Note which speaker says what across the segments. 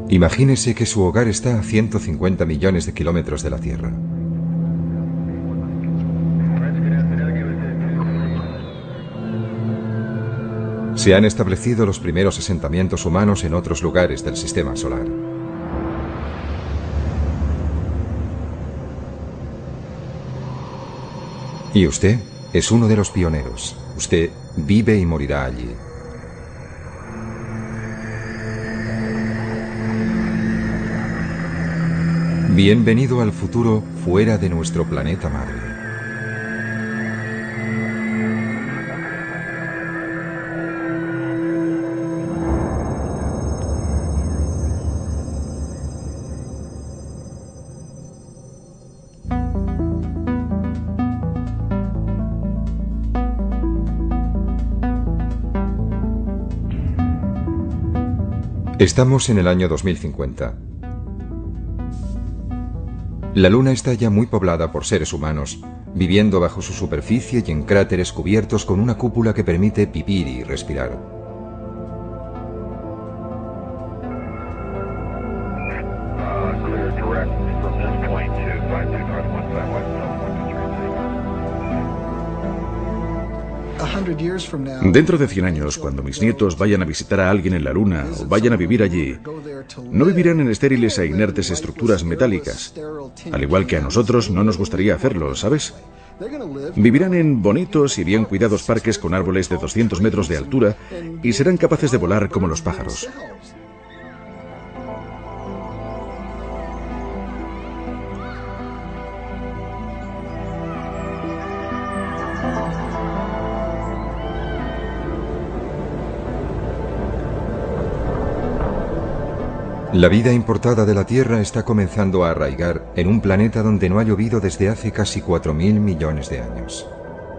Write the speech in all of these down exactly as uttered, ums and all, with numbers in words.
Speaker 1: Imagínese que su hogar está a ciento cincuenta millones de kilómetros de la Tierra. Se han establecido los primeros asentamientos humanos en otros lugares del sistema solar. Y usted es uno de los pioneros. Usted vive y morirá allí. Bienvenido al futuro fuera de nuestro planeta madre. Estamos en el año dos mil cincuenta. La Luna está ya muy poblada por seres humanos, viviendo bajo su superficie y en cráteres cubiertos con una cúpula que permite vivir y respirar.
Speaker 2: Dentro de cien años, cuando mis nietos vayan a visitar a alguien en la Luna o vayan a vivir allí, no vivirán en estériles e inertes estructuras metálicas, al igual que a nosotros no nos gustaría hacerlo, ¿sabes? Vivirán en bonitos y bien cuidados parques con árboles de doscientos metros de altura y serán capaces de volar como los pájaros.
Speaker 1: La vida importada de la Tierra está comenzando a arraigar en un planeta donde no ha llovido desde hace casi cuatro mil millones de años.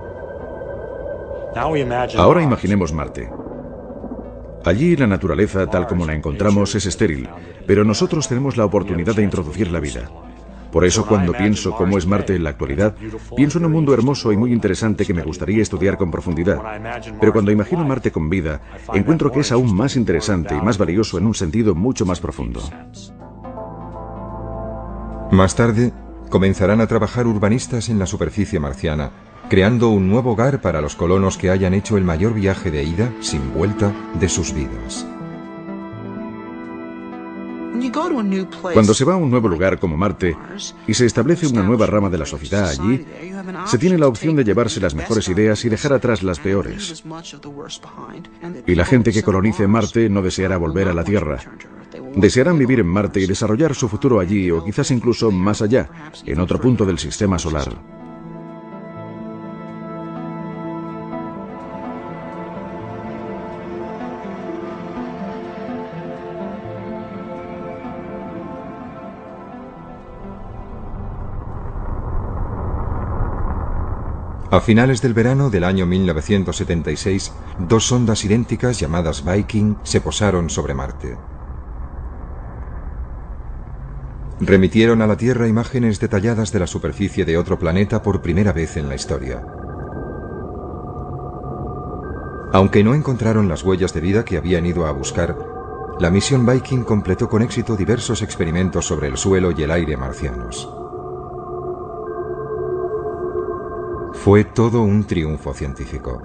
Speaker 2: Ahora imaginemos Marte. Allí la naturaleza, tal como la encontramos, es estéril, pero nosotros tenemos la oportunidad de introducir la vida. Por eso, cuando pienso cómo es Marte en la actualidad, pienso en un mundo hermoso y muy interesante que me gustaría estudiar con profundidad. Pero cuando imagino Marte con vida, encuentro que es aún más interesante y más valioso en un sentido mucho más profundo.
Speaker 1: Más tarde, comenzarán a trabajar urbanistas en la superficie marciana, creando un nuevo hogar para los colonos que hayan hecho el mayor viaje de ida, sin vuelta, de sus vidas.
Speaker 2: Cuando se va a un nuevo lugar como Marte y se establece una nueva rama de la sociedad allí, se tiene la opción de llevarse las mejores ideas y dejar atrás las peores. Y la gente que colonice Marte no deseará volver a la Tierra. Desearán vivir en Marte y desarrollar su futuro allí o quizás incluso más allá, en otro punto del sistema solar.
Speaker 1: A finales del verano del año mil novecientos setenta y seis, dos sondas idénticas llamadas Viking se posaron sobre Marte. Remitieron a la Tierra imágenes detalladas de la superficie de otro planeta por primera vez en la historia. Aunque no encontraron las huellas de vida que habían ido a buscar, la misión Viking completó con éxito diversos experimentos sobre el suelo y el aire marcianos. Fue todo un triunfo científico.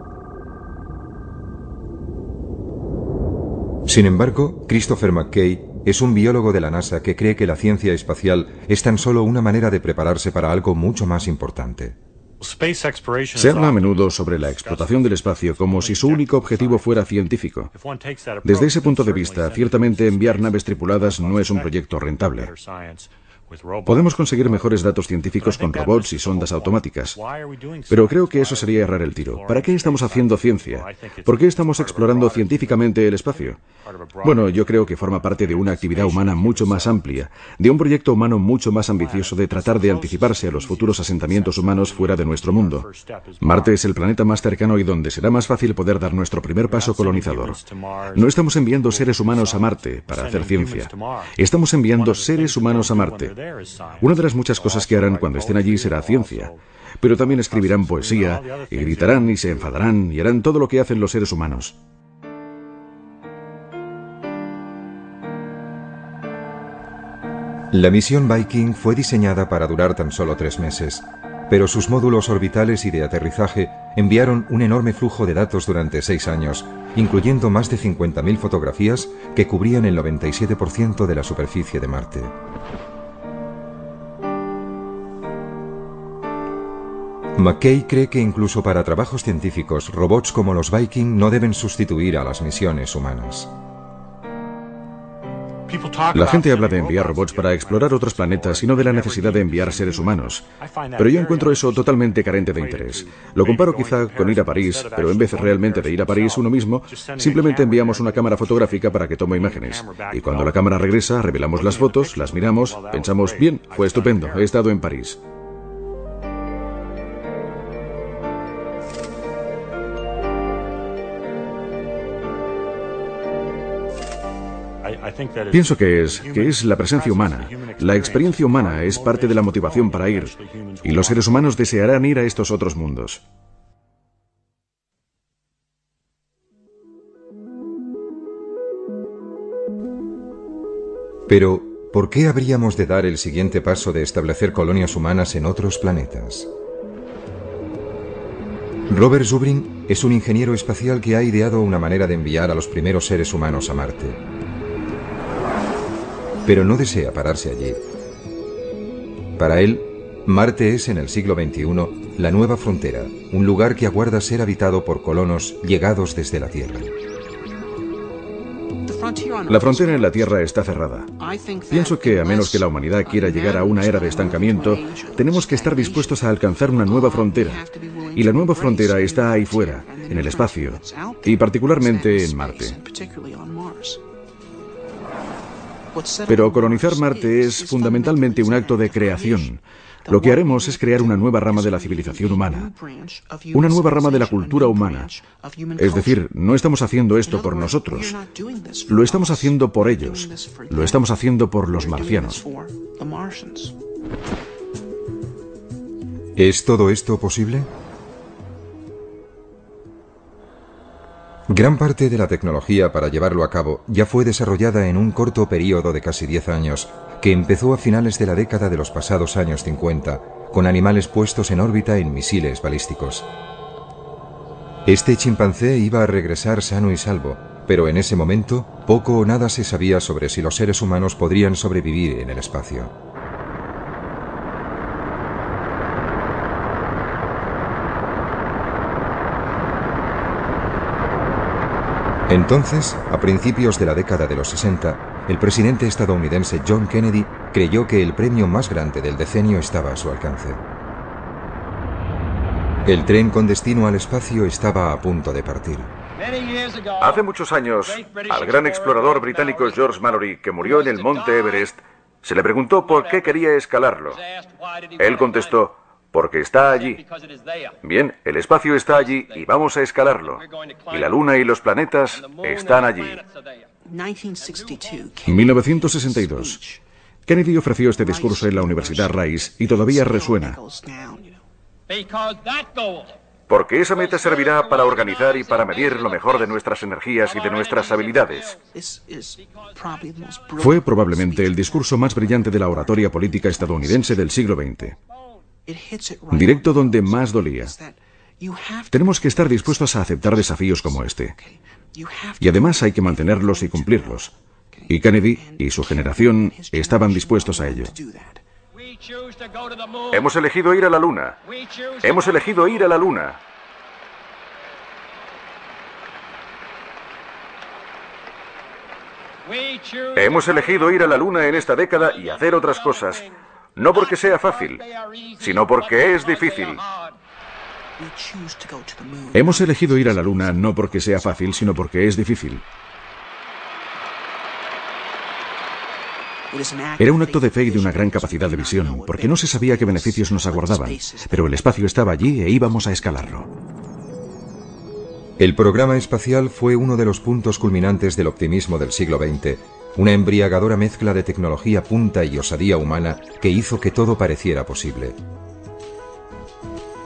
Speaker 1: Sin embargo, Christopher McKay es un biólogo de la NASA que cree que la ciencia espacial es tan solo una manera de prepararse para algo mucho más importante.
Speaker 2: Se habla a menudo sobre la explotación del espacio como si su único objetivo fuera científico. Desde ese punto de vista, ciertamente enviar naves tripuladas no es un proyecto rentable. Podemos conseguir mejores datos científicos con robots y sondas automáticas. Pero creo que eso sería errar el tiro. ¿Para qué estamos haciendo ciencia? ¿Por qué estamos explorando científicamente el espacio? Bueno, yo creo que forma parte de una actividad humana mucho más amplia, de un proyecto humano mucho más ambicioso de tratar de anticiparse a los futuros asentamientos humanos fuera de nuestro mundo. Marte es el planeta más cercano y donde será más fácil poder dar nuestro primer paso colonizador. No estamos enviando seres humanos a Marte para hacer ciencia. Estamos enviando seres humanos a Marte. Una de las muchas cosas que harán cuando estén allí será ciencia, pero también escribirán poesía, y gritarán y se enfadarán y harán todo lo que hacen los seres humanos.
Speaker 1: La misión Viking fue diseñada para durar tan solo tres meses, pero sus módulos orbitales y de aterrizaje enviaron un enorme flujo de datos durante seis años, incluyendo más de cincuenta mil fotografías que cubrían el noventa y siete por ciento de la superficie de Marte. McKay cree que incluso para trabajos científicos, robots como los Viking no deben sustituir a las misiones humanas.
Speaker 2: La gente habla de enviar robots para explorar otros planetas y no de la necesidad de enviar seres humanos. Pero yo encuentro eso totalmente carente de interés. Lo comparo quizá con ir a París, pero en vez realmente de ir a París uno mismo, simplemente enviamos una cámara fotográfica para que tome imágenes. Y cuando la cámara regresa, revelamos las fotos, las miramos, pensamos, bien, fue estupendo, he estado en París. Pienso que es, que es la presencia humana. La experiencia humana es parte de la motivación para ir, y los seres humanos desearán ir a estos otros mundos.
Speaker 1: Pero, ¿por qué habríamos de dar el siguiente paso de establecer colonias humanas en otros planetas? Robert Zubrin es un ingeniero espacial que ha ideado una manera de enviar a los primeros seres humanos a Marte. Pero no desea pararse allí. Para él, Marte es en el siglo veintiuno la nueva frontera, un lugar que aguarda ser habitado por colonos llegados desde la Tierra.
Speaker 2: La frontera en la Tierra está cerrada. Pienso que a menos que la humanidad quiera llegar a una era de estancamiento, tenemos que estar dispuestos a alcanzar una nueva frontera. Y la nueva frontera está ahí fuera, en el espacio, y particularmente en Marte. Pero colonizar Marte es fundamentalmente un acto de creación. Lo que haremos es crear una nueva rama de la civilización humana, una nueva rama de la cultura humana. Es decir, no estamos haciendo esto por nosotros, lo estamos haciendo por ellos, lo estamos haciendo por los marcianos.
Speaker 1: ¿Es todo esto posible? Gran parte de la tecnología para llevarlo a cabo ya fue desarrollada en un corto periodo de casi diez años, que empezó a finales de la década de los pasados años cincuenta, con animales puestos en órbita en misiles balísticos. Este chimpancé iba a regresar sano y salvo, pero en ese momento poco o nada se sabía sobre si los seres humanos podrían sobrevivir en el espacio. Entonces, a principios de la década de los sesenta, el presidente estadounidense John Kennedy creyó que el premio más grande del decenio estaba a su alcance. El tren con destino al espacio estaba a punto de partir.
Speaker 2: Hace muchos años, al gran explorador británico George Mallory, que murió en el monte Everest, se le preguntó por qué quería escalarlo. Él contestó, porque está allí. Bien, el espacio está allí y vamos a escalarlo. Y la Luna y los planetas están allí. mil novecientos sesenta y dos. Kennedy ofreció este discurso en la Universidad Rice y todavía resuena. Porque esa meta servirá para organizar y para medir lo mejor de nuestras energías y de nuestras habilidades. Fue probablemente el discurso más brillante de la oratoria política estadounidense del siglo veinte. Directo donde más dolía. Tenemos que estar dispuestos a aceptar desafíos como este. Y además hay que mantenerlos y cumplirlos. Y Kennedy y su generación estaban dispuestos a ello. Hemos elegido ir a la Luna. Hemos elegido ir a la Luna. Hemos elegido ir a la Luna en esta década y hacer otras cosas. No porque sea fácil, sino porque es difícil. Hemos elegido ir a la Luna no porque sea fácil, sino porque es difícil. Era un acto de fe y de una gran capacidad de visión, porque no se sabía qué beneficios nos aguardaban, pero el espacio estaba allí e íbamos a escalarlo.
Speaker 1: El programa espacial fue uno de los puntos culminantes del optimismo del siglo veinte, una embriagadora mezcla de tecnología punta y osadía humana que hizo que todo pareciera posible.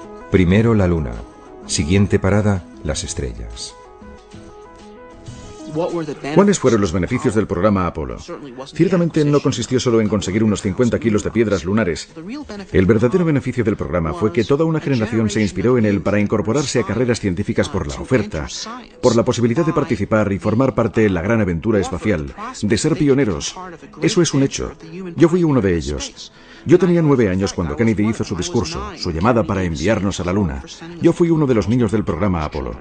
Speaker 1: Primero la Luna, siguiente parada, las estrellas.
Speaker 2: ¿Cuáles fueron los beneficios del programa Apolo? Ciertamente no consistió solo en conseguir unos cincuenta kilos de piedras lunares. El verdadero beneficio del programa fue que toda una generación se inspiró en él para incorporarse a carreras científicas por la oferta, por la posibilidad de participar y formar parte de la gran aventura espacial, de ser pioneros. Eso es un hecho. Yo fui uno de ellos. Yo tenía nueve años cuando Kennedy hizo su discurso, su llamada para enviarnos a la Luna. Yo fui uno de los niños del programa Apolo.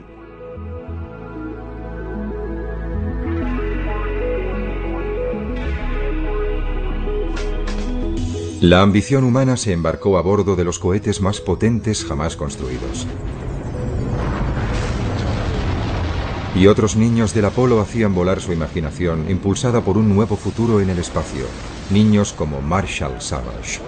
Speaker 1: La ambición humana se embarcó a bordo de los cohetes más potentes jamás construidos. Y otros niños del Apolo hacían volar su imaginación, impulsada por un nuevo futuro en el espacio. Niños como Marshall Savage.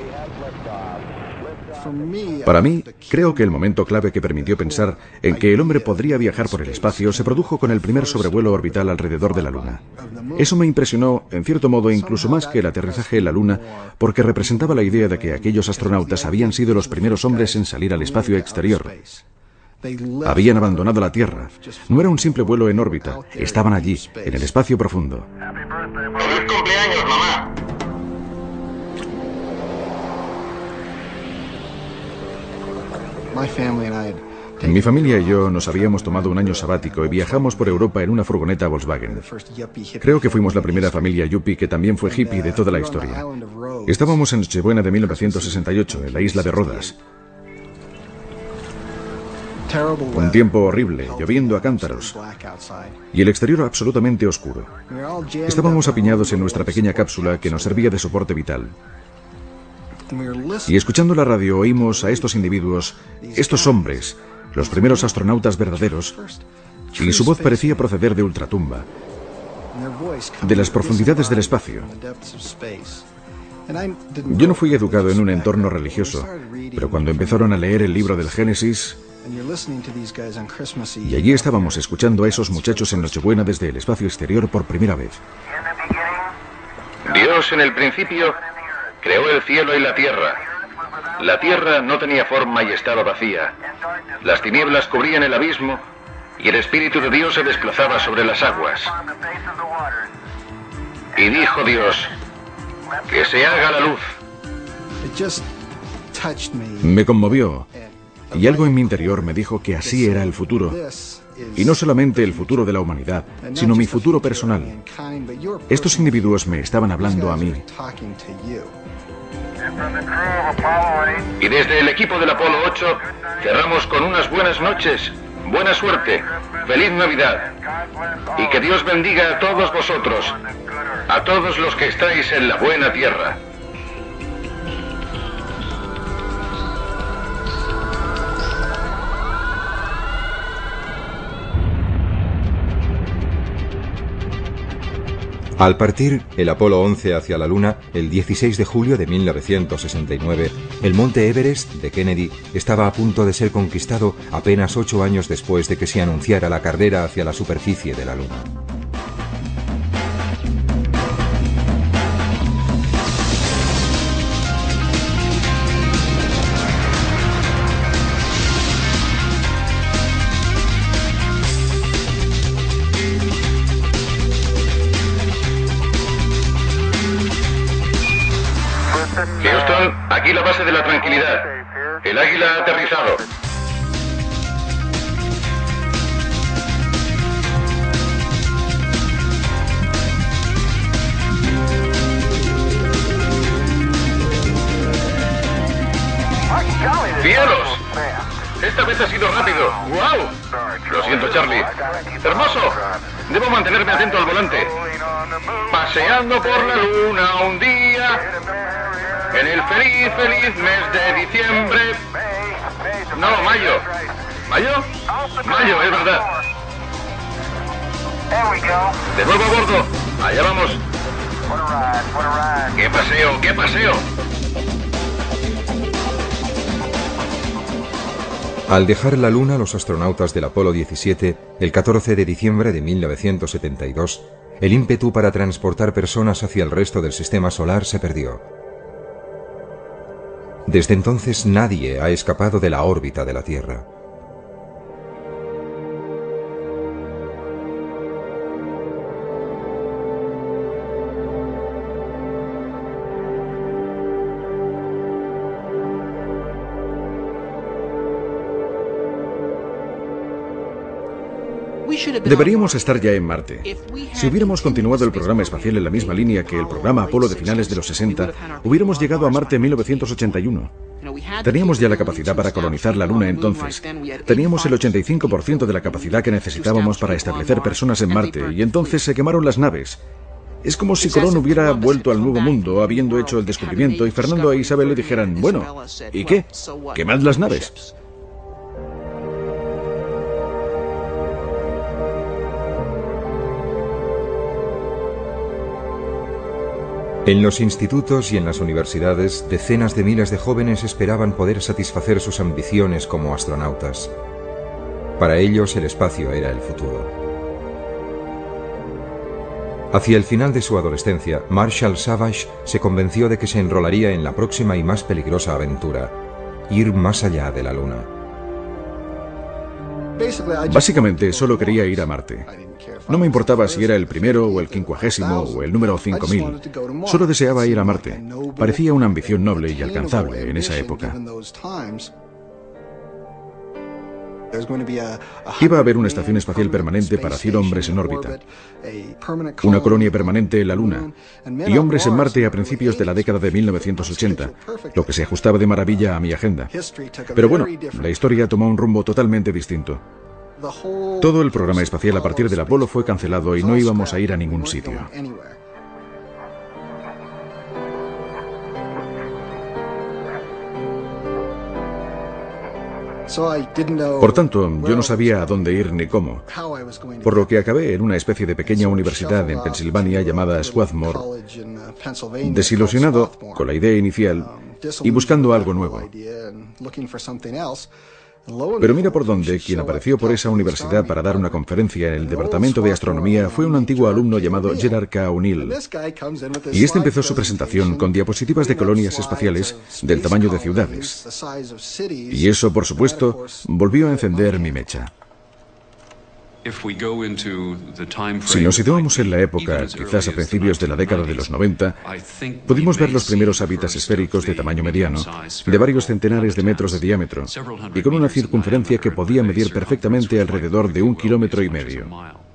Speaker 2: Para mí, creo que el momento clave que permitió pensar en que el hombre podría viajar por el espacio se produjo con el primer sobrevuelo orbital alrededor de la Luna. Eso me impresionó, en cierto modo, incluso más que el aterrizaje en la Luna, porque representaba la idea de que aquellos astronautas habían sido los primeros hombres en salir al espacio exterior. Habían abandonado la Tierra. No era un simple vuelo en órbita. Estaban allí, en el espacio profundo.
Speaker 3: ¡Feliz cumpleaños, mamá!
Speaker 2: Mi familia y yo nos habíamos tomado un año sabático y viajamos por Europa en una furgoneta Volkswagen. Creo que fuimos la primera familia yuppie que también fue hippie de toda la historia. Estábamos en Nochebuena de mil novecientos sesenta y ocho, en la isla de Rodas. Un tiempo horrible, lloviendo a cántaros, y el exterior absolutamente oscuro. Estábamos apiñados en nuestra pequeña cápsula que nos servía de soporte vital. Y escuchando la radio oímos a estos individuos, estos hombres, los primeros astronautas verdaderos, y su voz parecía proceder de ultratumba, de las profundidades del espacio. Yo no fui educado en un entorno religioso, pero cuando empezaron a leer el libro del Génesis, y allí estábamos escuchando a esos muchachos en Nochebuena desde el espacio exterior por primera vez.
Speaker 3: Dios en el principio creó el cielo y la tierra. La tierra no tenía forma y estaba vacía. Las tinieblas cubrían el abismo y el Espíritu de Dios se desplazaba sobre las aguas. Y dijo Dios, que se haga la luz.
Speaker 2: Me conmovió, y algo en mi interior me dijo que así era el futuro. Y no solamente el futuro de la humanidad, sino mi futuro personal. Estos individuos me estaban hablando a mí.
Speaker 3: Y desde el equipo del Apolo ocho cerramos con unas buenas noches, buena suerte, feliz Navidad. Y que Dios bendiga a todos vosotros, a todos los que estáis en la buena tierra.
Speaker 1: Al partir el Apolo once hacia la Luna, el dieciséis de julio de mil novecientos sesenta y nueve, el monte Everest de Kennedy estaba a punto de ser conquistado apenas ocho años después de que se anunciara la carrera hacia la superficie de la Luna.
Speaker 3: Houston, aquí la base de la tranquilidad. El Águila ha aterrizado. ¡Cielos! Esta vez ha sido rápido. ¡Wow! Lo siento, Charlie. ¡Hermoso! Debo mantenerme atento al volante. Paseando por la luna un día, en el feliz, feliz mes de diciembre. No, mayo. ¿Mayo? Mayo, es verdad. De nuevo a bordo. Allá vamos. ¡Qué paseo, qué paseo!
Speaker 1: Al dejar la Luna, los astronautas del Apolo diecisiete, el catorce de diciembre de mil novecientos setenta y dos, el ímpetu para transportar personas hacia el resto del sistema solar se perdió. Desde entonces nadie ha escapado de la órbita de la Tierra.
Speaker 2: Deberíamos estar ya en Marte. Si hubiéramos continuado el programa espacial en la misma línea que el programa Apolo de finales de los sesenta, hubiéramos llegado a Marte en mil novecientos ochenta y uno. Teníamos ya la capacidad para colonizar la Luna entonces. Teníamos el ochenta y cinco por ciento de la capacidad que necesitábamos para establecer personas en Marte, y entonces se quemaron las naves. Es como si Colón hubiera vuelto al Nuevo Mundo habiendo hecho el descubrimiento y Fernando e Isabel le dijeran, bueno, ¿y qué? ¿Quemad las naves?
Speaker 1: En los institutos y en las universidades, decenas de miles de jóvenes esperaban poder satisfacer sus ambiciones como astronautas. Para ellos el espacio era el futuro. Hacia el final de su adolescencia, Marshall Savage se convenció de que se enrolaría en la próxima y más peligrosa aventura, ir más allá de la Luna.
Speaker 2: Básicamente solo quería ir a Marte. No me importaba si era el primero o el quincuagésimo o el número cinco mil. Solo deseaba ir a Marte. Parecía una ambición noble y alcanzable en esa época. Iba a haber una estación espacial permanente para cien hombres en órbita, una colonia permanente en la Luna y hombres en Marte a principios de la década de mil novecientos ochenta, lo que se ajustaba de maravilla a mi agenda. Pero bueno, la historia tomó un rumbo totalmente distinto. Todo el programa espacial a partir del Apolo fue cancelado y no íbamos a ir a ningún sitio. Por tanto, yo no sabía a dónde ir ni cómo, por lo que acabé en una especie de pequeña universidad en Pensilvania llamada Swarthmore, desilusionado con la idea inicial y buscando algo nuevo. Pero mira por dónde, quien apareció por esa universidad para dar una conferencia en el Departamento de Astronomía fue un antiguo alumno llamado Gerard K. O'Neill. Y este empezó su presentación con diapositivas de colonias espaciales del tamaño de ciudades. Y eso, por supuesto, volvió a encender mi mecha. Si nos situamos en la época, quizás a principios de la década de los noventa, pudimos ver los primeros hábitats esféricos de tamaño mediano, de varios centenares de metros de diámetro, y con una circunferencia que podía medir perfectamente alrededor de un kilómetro y medio.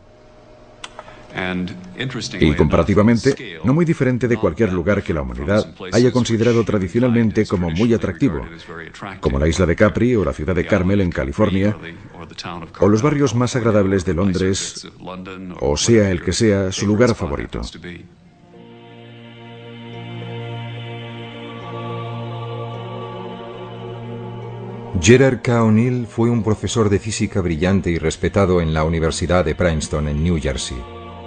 Speaker 2: Y comparativamente, no muy diferente de cualquier lugar que la humanidad haya considerado tradicionalmente como muy atractivo, como la isla de Capri o la ciudad de Carmel en California, o los barrios más agradables de Londres, o sea el que sea su lugar favorito.
Speaker 1: Gerard K. O'Neill fue un profesor de física brillante y respetado en la Universidad de Princeton en New Jersey.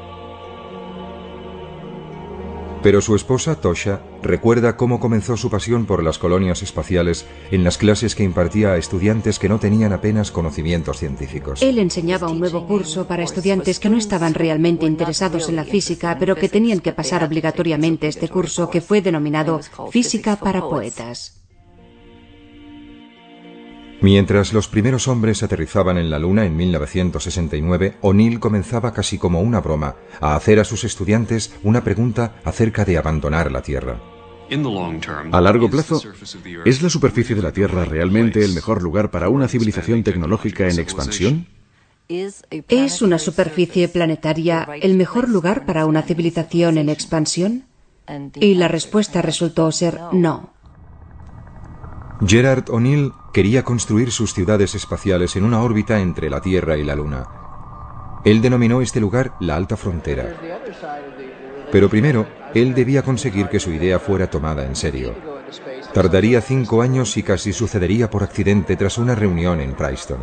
Speaker 1: Pero su esposa, Tosha, recuerda cómo comenzó su pasión por las colonias espaciales en las clases que impartía a estudiantes que no tenían apenas conocimientos científicos.
Speaker 4: Él enseñaba un nuevo curso para estudiantes que no estaban realmente interesados en la física, pero que tenían que pasar obligatoriamente este curso que fue denominado Física para Poetas.
Speaker 1: Mientras los primeros hombres aterrizaban en la Luna en mil novecientos sesenta y nueve, O'Neill comenzaba casi como una broma a hacer a sus estudiantes una pregunta acerca de abandonar la Tierra.
Speaker 2: A largo plazo, ¿es la superficie de la Tierra realmente el mejor lugar para una civilización tecnológica en expansión?
Speaker 4: ¿Es una superficie planetaria el mejor lugar para una civilización en expansión? Y la respuesta resultó ser no.
Speaker 1: Gerard O'Neill quería construir sus ciudades espaciales en una órbita entre la Tierra y la Luna. Él denominó este lugar la Alta Frontera. Pero primero, él debía conseguir que su idea fuera tomada en serio. Tardaría cinco años y casi sucedería por accidente tras una reunión en Princeton.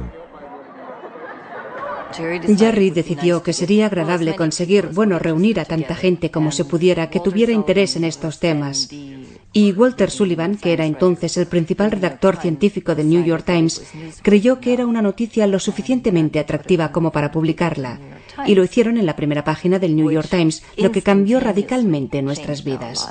Speaker 4: Jerry decidió que sería agradable conseguir, bueno, reunir a tanta gente como se pudiera que tuviera interés en estos temas. Y Walter Sullivan, que era entonces el principal redactor científico del New York Times, creyó que era una noticia lo suficientemente atractiva como para publicarla. Y lo hicieron en la primera página del New York Times, lo que cambió radicalmente nuestras vidas.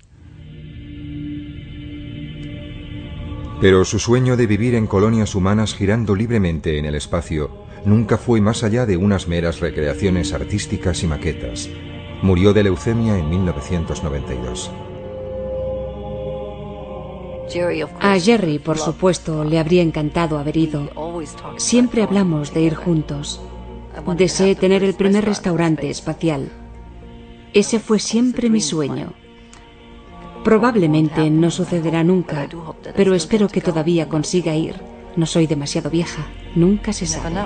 Speaker 1: Pero su sueño de vivir en colonias humanas girando libremente en el espacio nunca fue más allá de unas meras recreaciones artísticas y maquetas. Murió de leucemia en mil novecientos noventa y dos.
Speaker 4: A Jerry, por supuesto, le habría encantado haber ido. Siempre hablamos de ir juntos. Deseé tener el primer restaurante espacial. Ese fue siempre mi sueño. Probablemente no sucederá nunca, pero espero que todavía consiga ir. No soy demasiado vieja, nunca se sabe.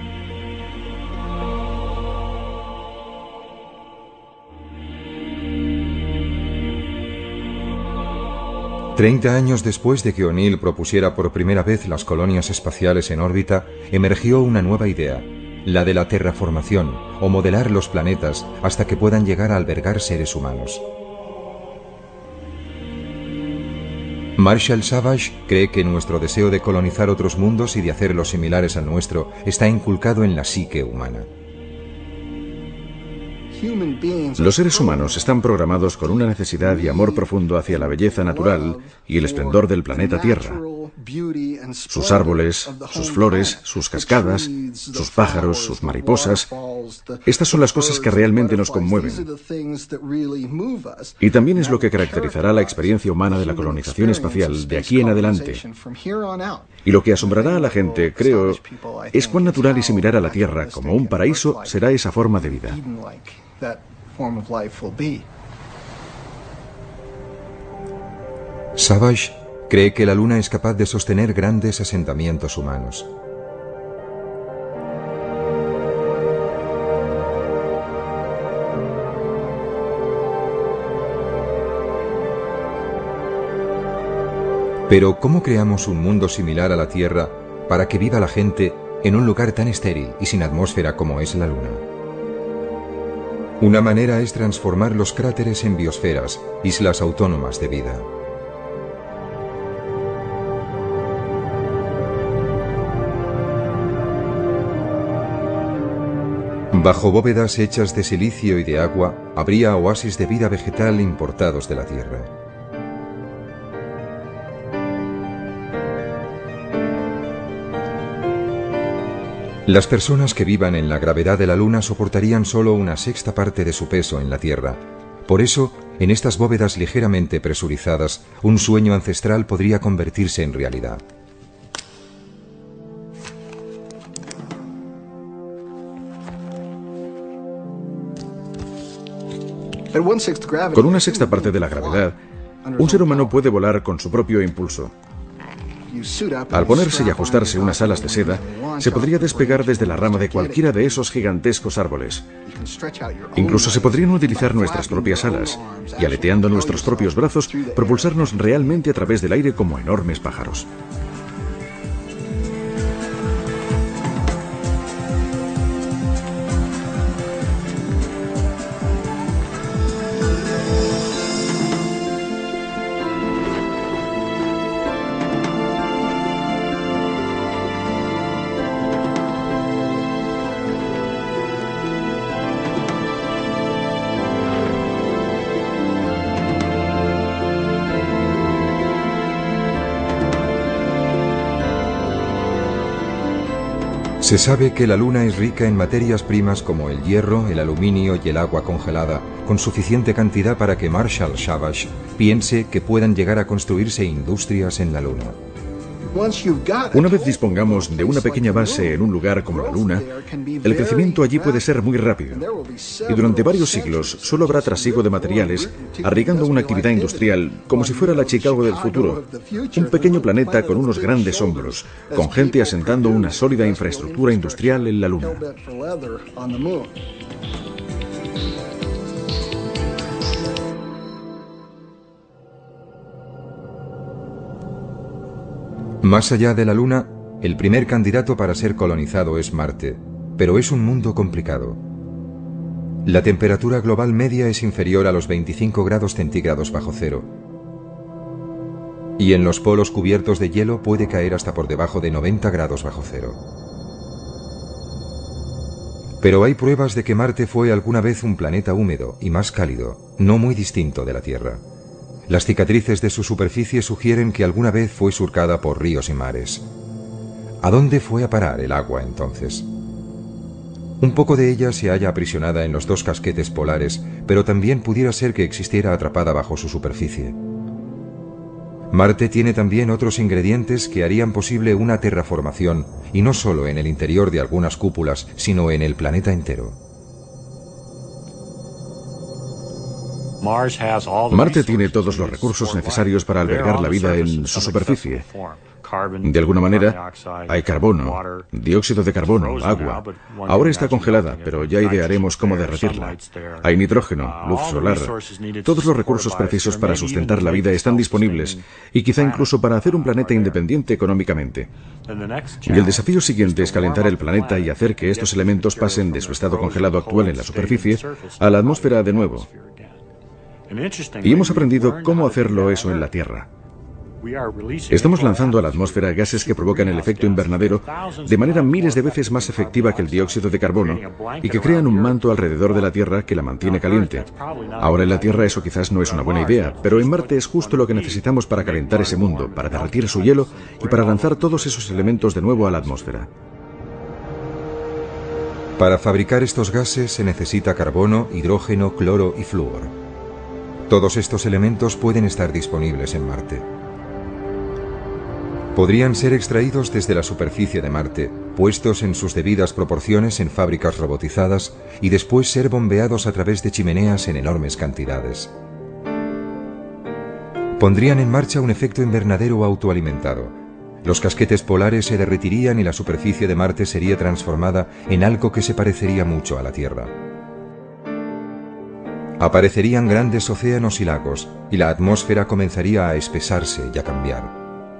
Speaker 1: Treinta años después de que O'Neill propusiera por primera vez las colonias espaciales en órbita, emergió una nueva idea, la de la terraformación, o modelar los planetas hasta que puedan llegar a albergar seres humanos. Marshall Savage cree que nuestro deseo de colonizar otros mundos y de hacerlos similares al nuestro está inculcado en la psique humana.
Speaker 2: Los seres humanos están programados con una necesidad y amor profundo hacia la belleza natural y el esplendor del planeta Tierra. Sus árboles, sus flores, sus cascadas, sus pájaros, sus mariposas. Estas son las cosas que realmente nos conmueven. Y también es lo que caracterizará la experiencia humana de la colonización espacial de aquí en adelante. Y lo que asombrará a la gente, creo, es cuán natural y similar a la Tierra como un paraíso será esa forma de vida.
Speaker 1: Savage cree que la Luna es capaz de sostener grandes asentamientos humanos. Pero ¿cómo creamos un mundo similar a la Tierra para que viva la gente en un lugar tan estéril y sin atmósfera como es la Luna? Una manera es transformar los cráteres en biosferas, islas autónomas de vida. Bajo bóvedas hechas de silicio y de agua, habría oasis de vida vegetal importados de la Tierra. Las personas que vivan en la gravedad de la Luna soportarían solo una sexta parte de su peso en la Tierra. Por eso, en estas bóvedas ligeramente presurizadas, un sueño ancestral podría convertirse en realidad.
Speaker 2: Con una sexta parte de la gravedad, un ser humano puede volar con su propio impulso. Al ponerse y ajustarse unas alas de seda, se podría despegar desde la rama de cualquiera de esos gigantescos árboles. Incluso se podrían utilizar nuestras propias alas y, aleteando nuestros propios brazos, propulsarnos realmente a través del aire como enormes pájaros.
Speaker 1: Se sabe que la Luna es rica en materias primas como el hierro, el aluminio y el agua congelada, con suficiente cantidad para que Marshall Savage piense que puedan llegar a construirse industrias en la Luna.
Speaker 2: Una vez dispongamos de una pequeña base en un lugar como la Luna, el crecimiento allí puede ser muy rápido. Y durante varios siglos solo habrá trasiego de materiales, arriesgando una actividad industrial como si fuera la Chicago del futuro. Un pequeño planeta con unos grandes hombros, con gente asentando una sólida infraestructura industrial en la Luna.
Speaker 1: Más allá de la Luna, el primer candidato para ser colonizado es Marte, pero es un mundo complicado. La temperatura global media es inferior a los veinticinco grados centígrados bajo cero. Y en los polos cubiertos de hielo puede caer hasta por debajo de noventa grados bajo cero. Pero hay pruebas de que Marte fue alguna vez un planeta húmedo y más cálido, no muy distinto de la Tierra. Las cicatrices de su superficie sugieren que alguna vez fue surcada por ríos y mares. ¿A dónde fue a parar el agua entonces? Un poco de ella se halla aprisionada en los dos casquetes polares, pero también pudiera ser que existiera atrapada bajo su superficie. Marte tiene también otros ingredientes que harían posible una terraformación, y no solo en el interior de algunas cúpulas, sino en el planeta entero.
Speaker 2: Marte tiene todos los recursos necesarios para albergar la vida en su superficie. De alguna manera, hay carbono, dióxido de carbono, agua. Ahora está congelada, pero ya idearemos cómo derretirla. Hay nitrógeno, luz solar. Todos los recursos precisos para sustentar la vida están disponibles, y quizá incluso para hacer un planeta independiente económicamente. Y el desafío siguiente es calentar el planeta y hacer que estos elementos pasen de su estado congelado actual en la superficie a la atmósfera de nuevo. Y hemos aprendido cómo hacerlo eso en la Tierra. Estamos lanzando a la atmósfera gases que provocan el efecto invernadero de manera miles de veces más efectiva que el dióxido de carbono y que crean un manto alrededor de la Tierra que la mantiene caliente. Ahora en la Tierra eso quizás no es una buena idea, pero en Marte es justo lo que necesitamos para calentar ese mundo, para derretir su hielo y para lanzar todos esos elementos de nuevo a la atmósfera.
Speaker 1: Para fabricar estos gases se necesita carbono, hidrógeno, cloro y flúor. Todos estos elementos pueden estar disponibles en Marte. Podrían ser extraídos desde la superficie de Marte, puestos en sus debidas proporciones en fábricas robotizadas y después ser bombeados a través de chimeneas en enormes cantidades. Pondrían en marcha un efecto invernadero autoalimentado. Los casquetes polares se derretirían y la superficie de Marte sería transformada en algo que se parecería mucho a la Tierra. Aparecerían grandes océanos y lagos, y la atmósfera comenzaría a espesarse y a cambiar.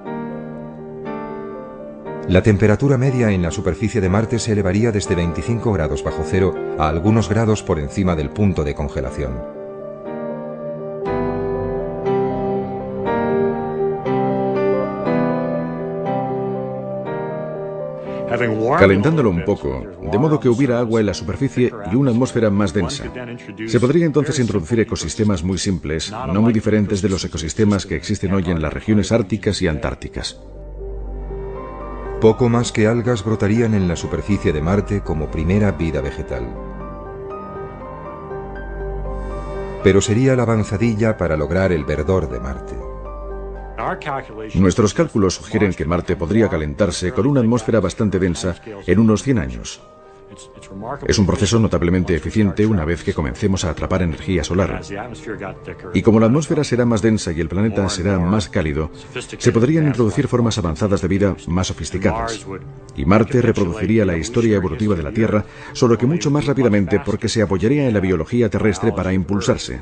Speaker 1: La temperatura media en la superficie de Marte se elevaría desde veinticinco grados bajo cero a algunos grados por encima del punto de congelación.
Speaker 2: Calentándolo un poco, de modo que hubiera agua en la superficie y una atmósfera más densa. Se podría entonces introducir ecosistemas muy simples, no muy diferentes de los ecosistemas que existen hoy en las regiones árticas y antárticas.
Speaker 1: Poco más que algas brotarían en la superficie de Marte como primera vida vegetal. Pero sería la avanzadilla para lograr el verdor de Marte.
Speaker 2: Nuestros cálculos sugieren que Marte podría calentarse con una atmósfera bastante densa en unos cien años. Es un proceso notablemente eficiente una vez que comencemos a atrapar energía solar. Y como la atmósfera será más densa y el planeta será más cálido, se podrían introducir formas avanzadas de vida más sofisticadas. Y Marte reproduciría la historia evolutiva de la Tierra, solo que mucho más rápidamente porque se apoyaría en la biología terrestre para impulsarse.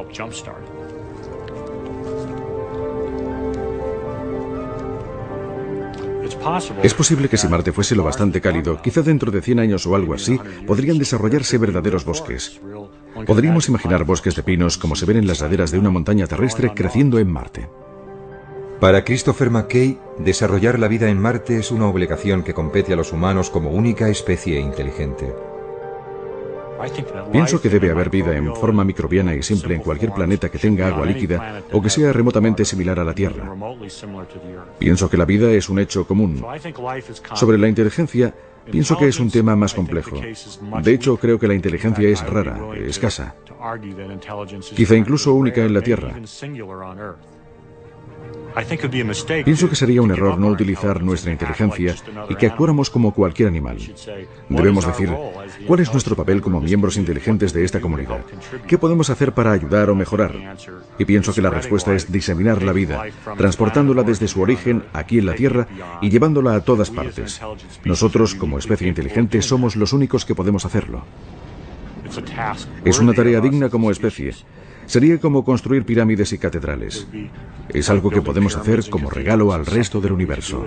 Speaker 2: Es posible que si Marte fuese lo bastante cálido, quizá dentro de cien años o algo así, podrían desarrollarse verdaderos bosques. Podríamos imaginar bosques de pinos como se ven en las laderas de una montaña terrestre creciendo en Marte.
Speaker 1: Para Christopher McKay, desarrollar la vida en Marte es una obligación que compete a los humanos como única especie inteligente.
Speaker 2: Pienso que debe haber vida en forma microbiana y simple en cualquier planeta que tenga agua líquida o que sea remotamente similar a la Tierra. Pienso que la vida es un hecho común. Sobre la inteligencia, pienso que es un tema más complejo. De hecho, creo que la inteligencia es rara, escasa. Quizá incluso única en la Tierra. Pienso que sería un error no utilizar nuestra inteligencia y que actuáramos como cualquier animal. Debemos decir, ¿cuál es nuestro papel como miembros inteligentes de esta comunidad? ¿Qué podemos hacer para ayudar o mejorar? Y pienso que la respuesta es diseminar la vida, transportándola desde su origen aquí en la Tierra y llevándola a todas partes. Nosotros, como especie inteligente, somos los únicos que podemos hacerlo. Es una tarea digna como especie. Sería como construir pirámides y catedrales. Es algo que podemos hacer como regalo al resto del universo.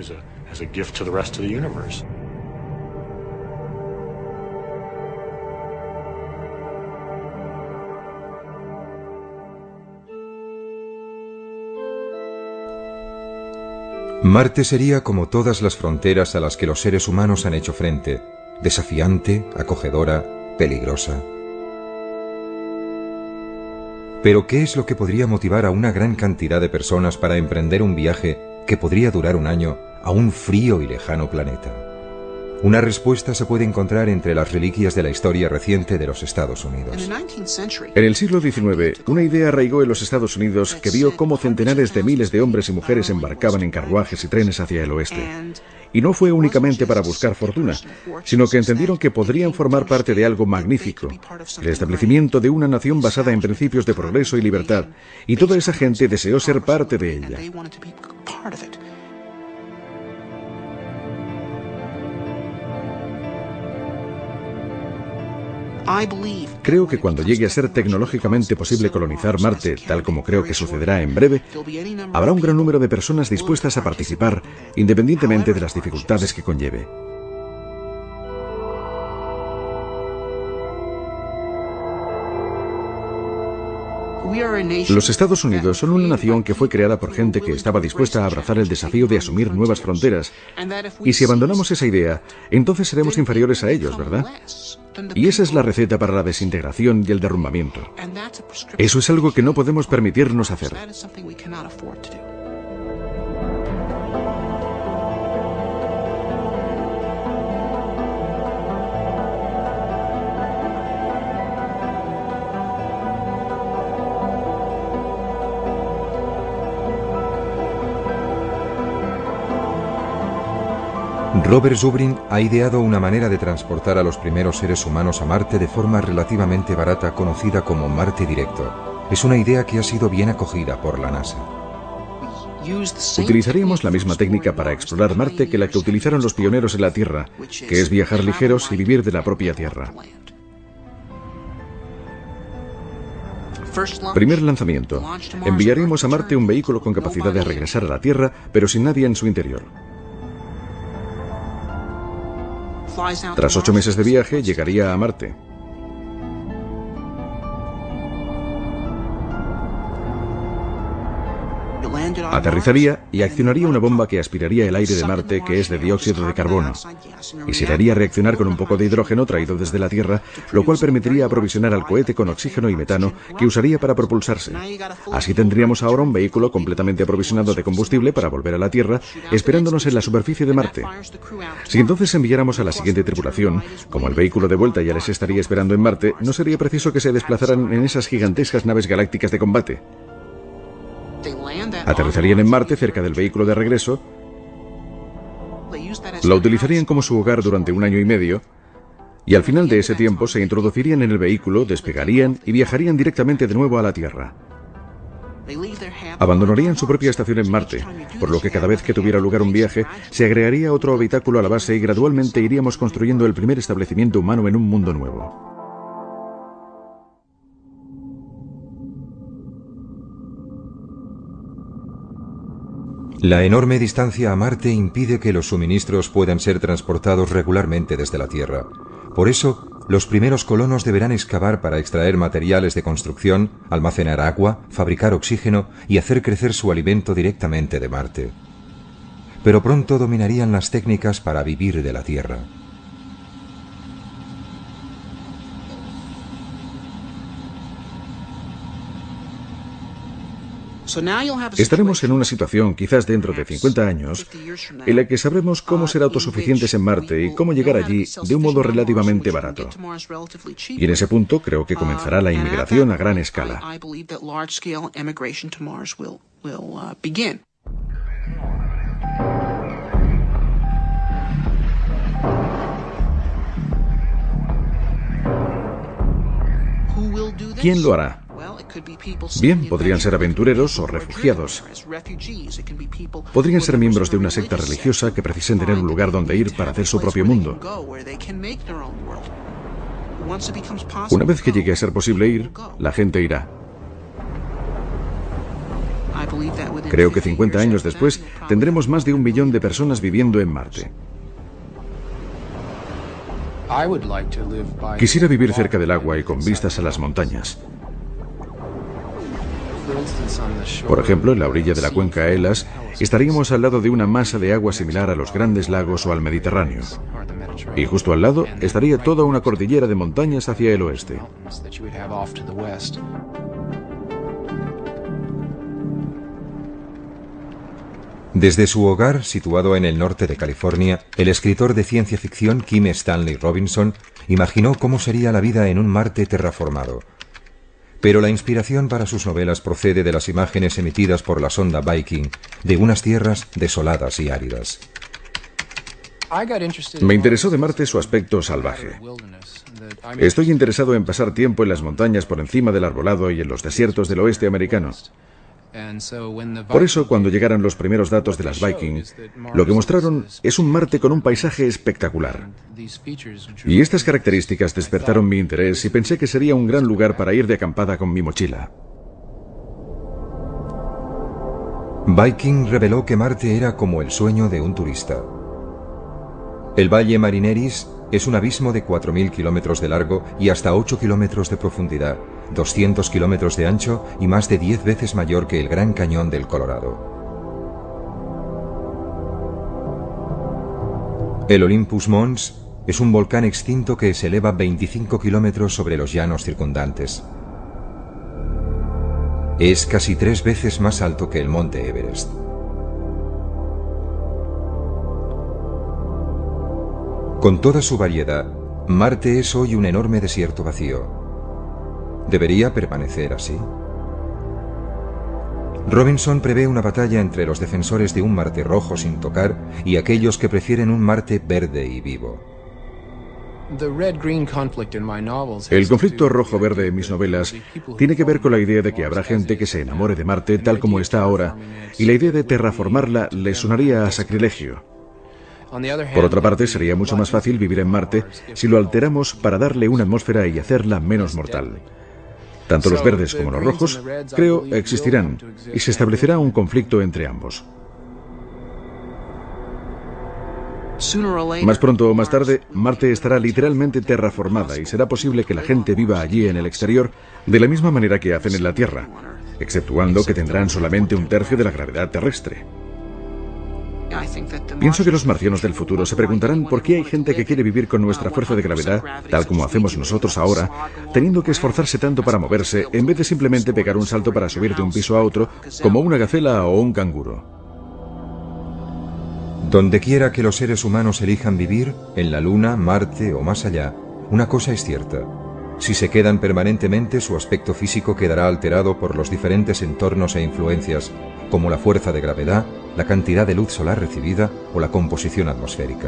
Speaker 1: Marte sería como todas las fronteras a las que los seres humanos han hecho frente, desafiante, acogedora, peligrosa. Pero ¿qué es lo que podría motivar a una gran cantidad de personas para emprender un viaje que podría durar un año a un frío y lejano planeta? Una respuesta se puede encontrar entre las reliquias de la historia reciente de los Estados Unidos.
Speaker 2: En el siglo diecinueve, una idea arraigó en los Estados Unidos que vio cómo centenares de miles de hombres y mujeres embarcaban en carruajes y trenes hacia el oeste. Y no fue únicamente para buscar fortuna, sino que entendieron que podrían formar parte de algo magnífico, el establecimiento de una nación basada en principios de progreso y libertad, y toda esa gente deseó ser parte de ella. Creo que cuando llegue a ser tecnológicamente posible colonizar Marte, tal como creo que sucederá en breve, habrá un gran número de personas dispuestas a participar, independientemente de las dificultades que conlleve. Los Estados Unidos son una nación que fue creada por gente que estaba dispuesta a abrazar el desafío de asumir nuevas fronteras. Y si abandonamos esa idea, entonces seremos inferiores a ellos, ¿verdad? Y esa es la receta para la desintegración y el derrumbamiento. Eso es algo que no podemos permitirnos hacer.
Speaker 1: Robert Zubrin ha ideado una manera de transportar a los primeros seres humanos a Marte de forma relativamente barata, conocida como Marte Directo. Es una idea que ha sido bien acogida por la NASA.
Speaker 2: Utilizaríamos la misma técnica para explorar Marte que la que utilizaron los pioneros en la Tierra, que es viajar ligeros y vivir de la propia Tierra. Primer lanzamiento. Enviaríamos a Marte un vehículo con capacidad de regresar a la Tierra, pero sin nadie en su interior. Tras ocho meses de viaje, llegaría a Marte. Aterrizaría y accionaría una bomba que aspiraría el aire de Marte, que es de dióxido de carbono, y se le haría reaccionar con un poco de hidrógeno traído desde la Tierra, lo cual permitiría aprovisionar al cohete con oxígeno y metano que usaría para propulsarse. Así tendríamos ahora un vehículo completamente aprovisionado de combustible para volver a la Tierra, esperándonos en la superficie de Marte. Si entonces enviáramos a la siguiente tripulación, como el vehículo de vuelta ya les estaría esperando en Marte, no sería preciso que se desplazaran en esas gigantescas naves galácticas de combate. Aterrizarían en Marte cerca del vehículo de regreso, lo utilizarían como su hogar durante un año y medio, y al final de ese tiempo se introducirían en el vehículo, despegarían y viajarían directamente de nuevo a la Tierra. Abandonarían su propia estación en Marte, por lo que cada vez que tuviera lugar un viaje, se agregaría otro habitáculo a la base y gradualmente iríamos construyendo el primer establecimiento humano en un mundo nuevo.
Speaker 1: La enorme distancia a Marte impide que los suministros puedan ser transportados regularmente desde la Tierra. Por eso, los primeros colonos deberán excavar para extraer materiales de construcción, almacenar agua, fabricar oxígeno y hacer crecer su alimento directamente de Marte. Pero pronto dominarían las técnicas para vivir de la Tierra.
Speaker 2: Estaremos en una situación, quizás dentro de cincuenta años, en la que sabremos cómo ser autosuficientes en Marte y cómo llegar allí de un modo relativamente barato. Y en ese punto creo que comenzará la inmigración a gran escala. ¿Quién lo hará? Bien, podrían ser aventureros o refugiados. Podrían ser miembros de una secta religiosa que precisen tener un lugar donde ir para hacer su propio mundo. Una vez que llegue a ser posible ir, la gente irá. Creo que cincuenta años después tendremos más de un millón de personas viviendo en Marte. Quisiera vivir cerca del agua y con vistas a las montañas. Por ejemplo, en la orilla de la cuenca Elas, estaríamos al lado de una masa de agua similar a los grandes lagos o al Mediterráneo. Y justo al lado estaría toda una cordillera de montañas hacia el oeste.
Speaker 1: Desde su hogar, situado en el norte de California, el escritor de ciencia ficción Kim Stanley Robinson imaginó cómo sería la vida en un Marte terraformado. Pero la inspiración para sus novelas procede de las imágenes emitidas por la sonda Viking de unas tierras desoladas y áridas.
Speaker 2: Me interesó de Marte su aspecto salvaje. Estoy interesado en pasar tiempo en las montañas por encima del arbolado y en los desiertos del oeste americano. Por eso, cuando llegaron los primeros datos de las Viking, lo que mostraron es un Marte con un paisaje espectacular. Y estas características despertaron mi interés y pensé que sería un gran lugar para ir de acampada con mi mochila.
Speaker 1: Viking reveló que Marte era como el sueño de un turista. El Valle Marineris es un abismo de cuatro mil kilómetros de largo y hasta ocho kilómetros de profundidad, doscientos kilómetros de ancho y más de diez veces mayor que el Gran Cañón del Colorado. El Olympus Mons es un volcán extinto que se eleva veinticinco kilómetros sobre los llanos circundantes. Es casi tres veces más alto que el monte Everest. Con toda su variedad, Marte es hoy un enorme desierto vacío. ¿Debería permanecer así? Robinson prevé una batalla entre los defensores de un Marte rojo sin tocar y aquellos que prefieren un Marte verde y vivo.
Speaker 2: El conflicto rojo-verde en mis novelas tiene que ver con la idea de que habrá gente que se enamore de Marte tal como está ahora, y la idea de terraformarla le sonaría a sacrilegio. Por otra parte, sería mucho más fácil vivir en Marte si lo alteramos para darle una atmósfera y hacerla menos mortal. Tanto los verdes como los rojos, creo, existirán, y se establecerá un conflicto entre ambos. Más pronto o más tarde, Marte estará literalmente terraformada y será posible que la gente viva allí en el exterior de la misma manera que hacen en la Tierra, exceptuando que tendrán solamente un tercio de la gravedad terrestre. Pienso que los marcianos del futuro se preguntarán por qué hay gente que quiere vivir con nuestra fuerza de gravedad, tal como hacemos nosotros ahora, teniendo que esforzarse tanto para moverse, en vez de simplemente pegar un salto para subir de un piso a otro, como una gacela o un canguro.
Speaker 1: Donde quiera que los seres humanos elijan vivir, en la Luna, Marte o más allá, una cosa es cierta. Si se quedan permanentemente, su aspecto físico quedará alterado por los diferentes entornos e influencias, como la fuerza de gravedad, la cantidad de luz solar recibida o la composición atmosférica.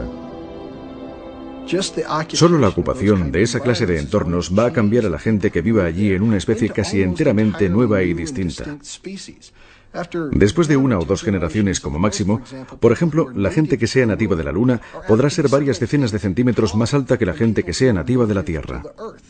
Speaker 2: Solo la ocupación de esa clase de entornos va a cambiar a la gente que viva allí en una especie casi enteramente nueva y distinta. Después de una o dos generaciones como máximo, por ejemplo, la gente que sea nativa de la Luna podrá ser varias decenas de centímetros más alta que la gente que sea nativa de la Tierra.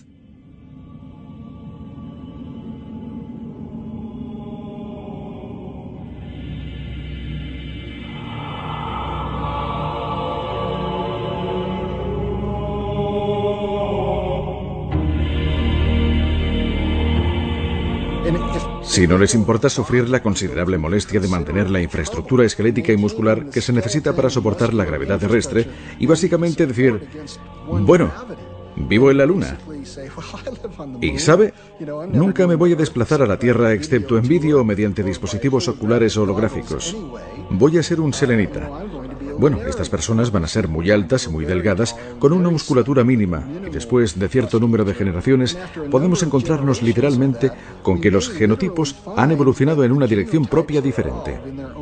Speaker 2: Si no les importa sufrir la considerable molestia de mantener la infraestructura esquelética y muscular que se necesita para soportar la gravedad terrestre y básicamente decir, bueno, vivo en la Luna. Y ¿sabe? Nunca me voy a desplazar a la Tierra excepto en vídeo o mediante dispositivos oculares holográficos. Voy a ser un selenita. Bueno, estas personas van a ser muy altas y muy delgadas, con una musculatura mínima, y después de cierto número de generaciones podemos encontrarnos literalmente con que los genotipos han evolucionado en una dirección propia diferente.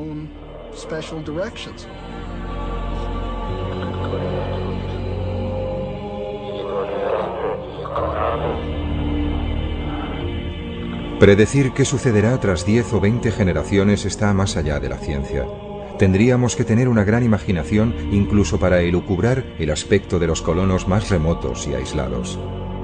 Speaker 1: Predecir qué sucederá tras diez o veinte generaciones está más allá de la ciencia. Tendríamos que tener una gran imaginación incluso para elucubrar el aspecto de los colonos más remotos y aislados.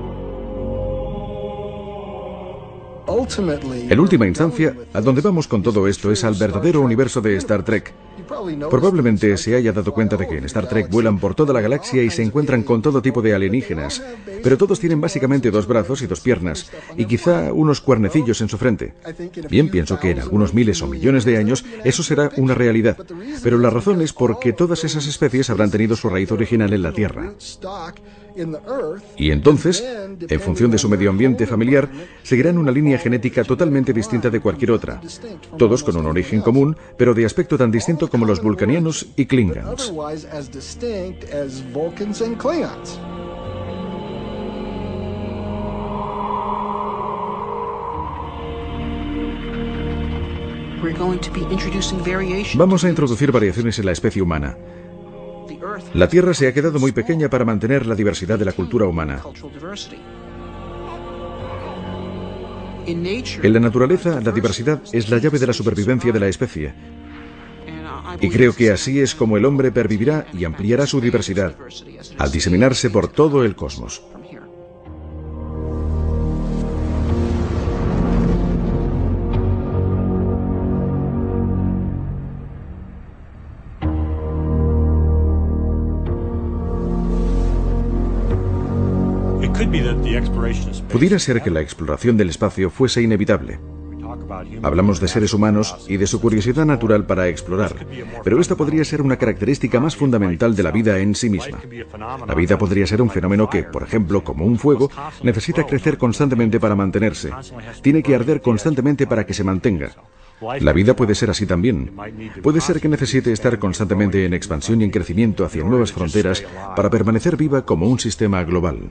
Speaker 2: En última instancia, a donde vamos con todo esto es al verdadero universo de Star Trek. Probablemente se haya dado cuenta de que en Star Trek vuelan por toda la galaxia y se encuentran con todo tipo de alienígenas, pero todos tienen básicamente dos brazos y dos piernas, y quizá unos cuernecillos en su frente. Bien, pienso que en algunos miles o millones de años eso será una realidad, pero la razón es porque todas esas especies habrán tenido su raíz original en la Tierra. Y entonces, en función de su medio ambiente familiar, seguirán una línea genética totalmente distinta de cualquier otra, todos con un origen común, pero de aspecto tan distinto como los vulcanianos y klingons. Vamos a introducir variaciones en la especie humana. La Tierra se ha quedado muy pequeña para mantener la diversidad de la cultura humana. En la naturaleza, la diversidad es la llave de la supervivencia de la especie. Y creo que así es como el hombre pervivirá y ampliará su diversidad, al diseminarse por todo el cosmos. Pudiera ser que la exploración del espacio fuese inevitable. Hablamos de seres humanos y de su curiosidad natural para explorar, pero esta podría ser una característica más fundamental de la vida en sí misma. La vida podría ser un fenómeno que, por ejemplo, como un fuego, necesita crecer constantemente para mantenerse. Tiene que arder constantemente para que se mantenga. La vida puede ser así también. Puede ser que necesite estar constantemente en expansión y en crecimiento hacia nuevas fronteras para permanecer viva como un sistema global.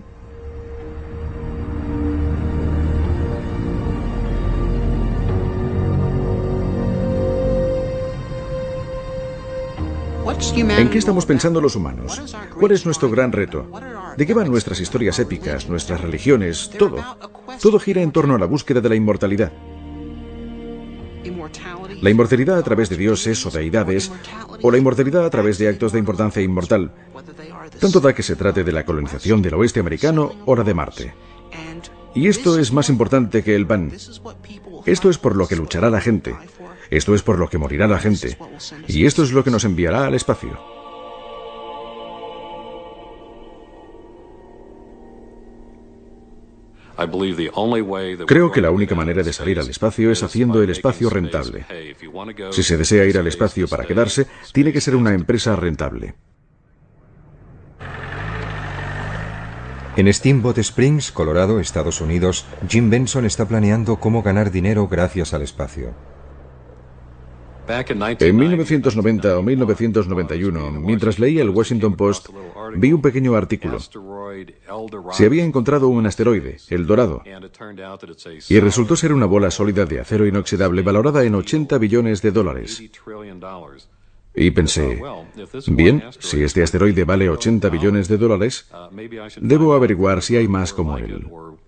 Speaker 2: ¿En qué estamos pensando los humanos? ¿Cuál es nuestro gran reto? ¿De qué van nuestras historias épicas, nuestras religiones, todo? Todo gira en torno a la búsqueda de la inmortalidad. La inmortalidad a través de dioses o deidades, o la inmortalidad a través de actos de importancia inmortal. Tanto da que se trate de la colonización del oeste americano o la de Marte. Y esto es más importante que el pan. Esto es por lo que luchará la gente. Esto es por lo que morirá la gente. Y esto es lo que nos enviará al espacio. Creo que la única manera de salir al espacio es haciendo el espacio rentable. Si se desea ir al espacio para quedarse, tiene que ser una empresa rentable.
Speaker 1: En Steamboat Springs, Colorado, Estados Unidos, Jim Benson está planeando cómo ganar dinero gracias al espacio.
Speaker 2: En mil novecientos noventa o mil novecientos noventa y uno, mientras leía el Washington Post, vi un pequeño artículo. Se había encontrado un asteroide, El Dorado, y resultó ser una bola sólida de acero inoxidable valorada en ochenta billones de dólares. Y pensé, bien, si este asteroide vale ochenta billones de dólares, debo averiguar si hay más como él.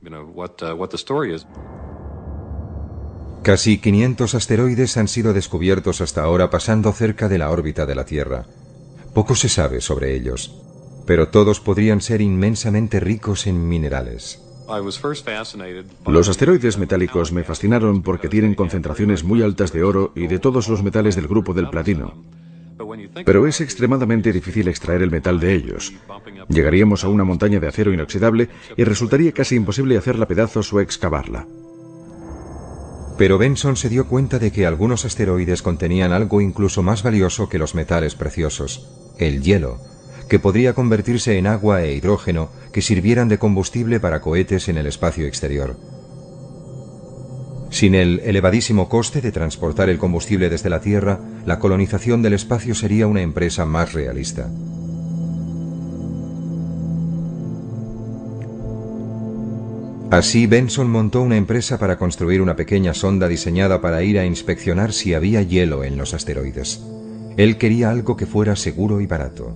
Speaker 1: Casi quinientos asteroides han sido descubiertos hasta ahora pasando cerca de la órbita de la Tierra. Poco se sabe sobre ellos, pero todos podrían ser inmensamente ricos en minerales.
Speaker 2: Los asteroides metálicos me fascinaron porque tienen concentraciones muy altas de oro y de todos los metales del grupo del platino. Pero es extremadamente difícil extraer el metal de ellos. Llegaríamos a una montaña de acero inoxidable y resultaría casi imposible hacerla pedazos o excavarla.
Speaker 1: Pero Benson se dio cuenta de que algunos asteroides contenían algo incluso más valioso que los metales preciosos, el hielo, que podría convertirse en agua e hidrógeno que sirvieran de combustible para cohetes en el espacio exterior. Sin el elevadísimo coste de transportar el combustible desde la Tierra, la colonización del espacio sería una empresa más realista. Así, Benson montó una empresa para construir una pequeña sonda diseñada para ir a inspeccionar si había hielo en los asteroides. Él quería algo que fuera seguro y barato.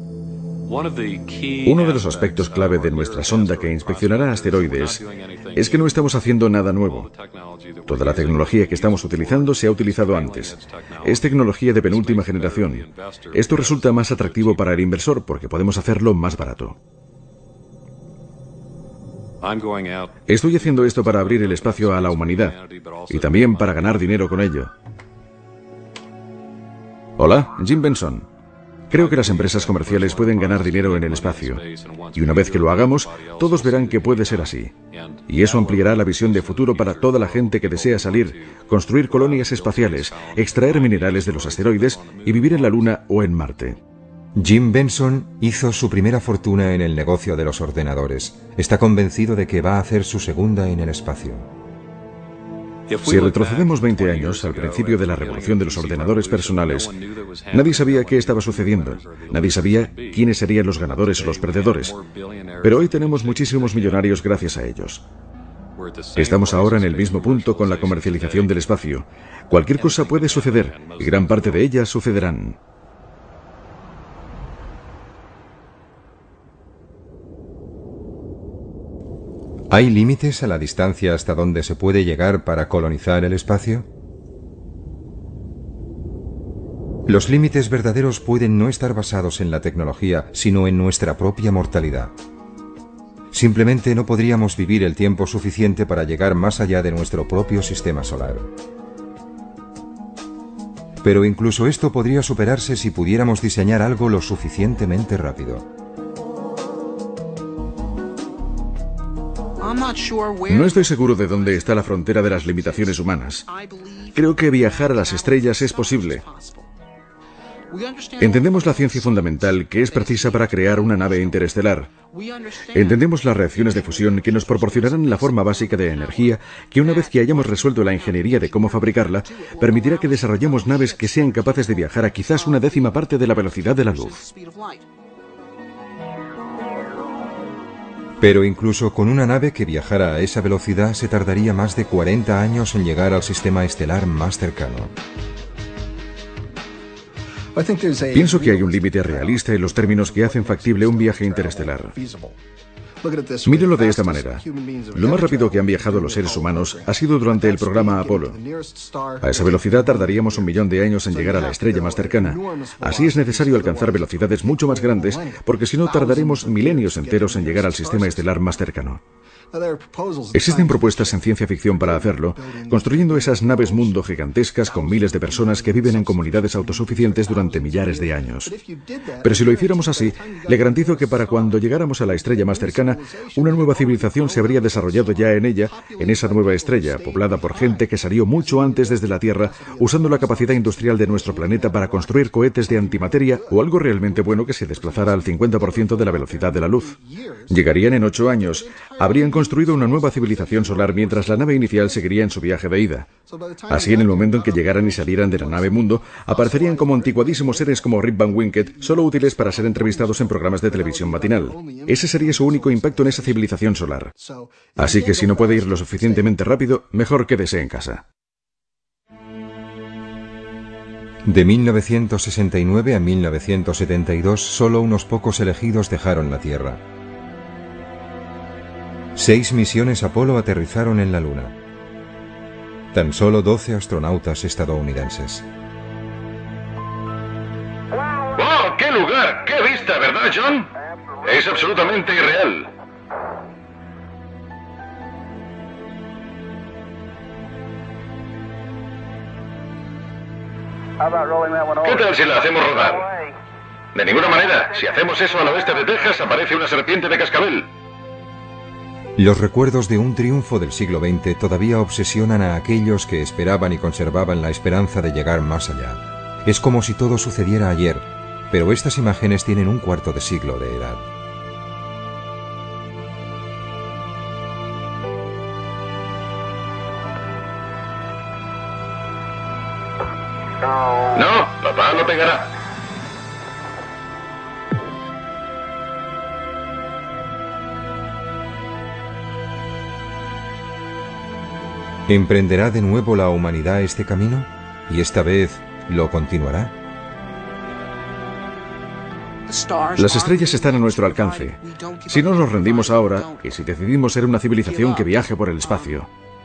Speaker 2: Uno de los aspectos clave de nuestra sonda que inspeccionará asteroides es que no estamos haciendo nada nuevo. Toda la tecnología que estamos utilizando se ha utilizado antes. Es tecnología de penúltima generación. Esto resulta más atractivo para el inversor porque podemos hacerlo más barato. Estoy haciendo esto para abrir el espacio a la humanidad y también para ganar dinero con ello. Hola, Jim Benson. Creo que las empresas comerciales pueden ganar dinero en el espacio. Y una vez que lo hagamos, todos verán que puede ser así. Y eso ampliará la visión de futuro para toda la gente que desea salir, construir colonias espaciales, extraer minerales de los asteroides y vivir en la Luna o en Marte.
Speaker 1: Jim Benson hizo su primera fortuna en el negocio de los ordenadores. Está convencido de que va a hacer su segunda en el espacio.
Speaker 2: Si retrocedemos veinte años, al principio de la revolución de los ordenadores personales, nadie sabía qué estaba sucediendo. Nadie sabía quiénes serían los ganadores o los perdedores. Pero hoy tenemos muchísimos millonarios gracias a ellos. Estamos ahora en el mismo punto con la comercialización del espacio. Cualquier cosa puede suceder, y gran parte de ellas sucederán.
Speaker 1: ¿Hay límites a la distancia hasta donde se puede llegar para colonizar el espacio? Los límites verdaderos pueden no estar basados en la tecnología, sino en nuestra propia mortalidad. Simplemente no podríamos vivir el tiempo suficiente para llegar más allá de nuestro propio sistema solar. Pero incluso esto podría superarse si pudiéramos diseñar algo lo suficientemente rápido.
Speaker 2: No estoy seguro de dónde está la frontera de las limitaciones humanas. Creo que viajar a las estrellas es posible. Entendemos la ciencia fundamental que es precisa para crear una nave interestelar. Entendemos las reacciones de fusión que nos proporcionarán la forma básica de energía que, una vez que hayamos resuelto la ingeniería de cómo fabricarla, permitirá que desarrollemos naves que sean capaces de viajar a quizás una décima parte de la velocidad de la luz.
Speaker 1: Pero incluso con una nave que viajara a esa velocidad se tardaría más de cuarenta años en llegar al sistema estelar más cercano.
Speaker 2: Pienso que hay un límite realista en los términos que hacen factible un viaje interestelar. Mírenlo de esta manera. Lo más rápido que han viajado los seres humanos ha sido durante el programa Apolo. A esa velocidad tardaríamos un millón de años en llegar a la estrella más cercana. Así es necesario alcanzar velocidades mucho más grandes, porque si no tardaremos milenios enteros en llegar al sistema estelar más cercano. Existen propuestas en ciencia ficción para hacerlo, construyendo esas naves mundo gigantescas con miles de personas que viven en comunidades autosuficientes durante millares de años. Pero si lo hiciéramos así, le garantizo que para cuando llegáramos a la estrella más cercana, una nueva civilización se habría desarrollado ya en ella, en esa nueva estrella, poblada por gente que salió mucho antes desde la Tierra, usando la capacidad industrial de nuestro planeta para construir cohetes de antimateria o algo realmente bueno que se desplazara al cincuenta por ciento de la velocidad de la luz. Llegarían en ocho años, habrían construido una nueva civilización solar mientras la nave inicial seguiría en su viaje de ida. Así, en el momento en que llegaran y salieran de la nave mundo, aparecerían como anticuadísimos seres como Rip Van Winkle, solo útiles para ser entrevistados en programas de televisión matinal. Ese sería su único impacto en esa civilización solar. Así que si no puede ir lo suficientemente rápido, mejor quédese en casa.
Speaker 1: De mil novecientos sesenta y nueve a mil novecientos setenta y dos, solo unos pocos elegidos dejaron la Tierra. Seis misiones Apolo aterrizaron en la Luna. Tan solo doce astronautas estadounidenses.
Speaker 3: ¡Oh, qué lugar! ¡Qué vista! ¿Verdad, John? Es absolutamente irreal. ¿Qué tal si la hacemos rodar? De ninguna manera. Si hacemos eso al oeste de Texas, aparece una serpiente de cascabel.
Speaker 1: Los recuerdos de un triunfo del siglo veinte todavía obsesionan a aquellos que esperaban y conservaban la esperanza de llegar más allá. Es como si todo sucediera ayer, pero estas imágenes tienen un cuarto de siglo de edad.
Speaker 3: No, papá lo pegará.
Speaker 1: ¿Emprenderá de nuevo la humanidad este camino? ¿Y esta vez lo continuará?
Speaker 2: Las estrellas están a nuestro alcance. Si no nos rendimos ahora, y si decidimos ser una civilización que viaje por el espacio,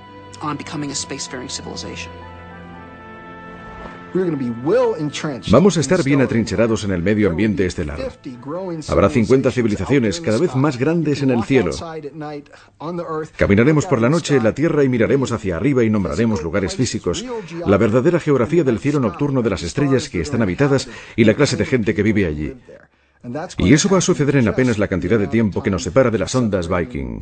Speaker 2: vamos a estar bien atrincherados en el medio ambiente estelar. Habrá cincuenta civilizaciones cada vez más grandes en el cielo. Caminaremos por la noche en la Tierra y miraremos hacia arriba y nombraremos lugares físicos, la verdadera geografía del cielo nocturno de las estrellas que están habitadas y la clase de gente que vive allí. Y eso va a suceder en apenas la cantidad de tiempo que nos separa de las ondas Viking.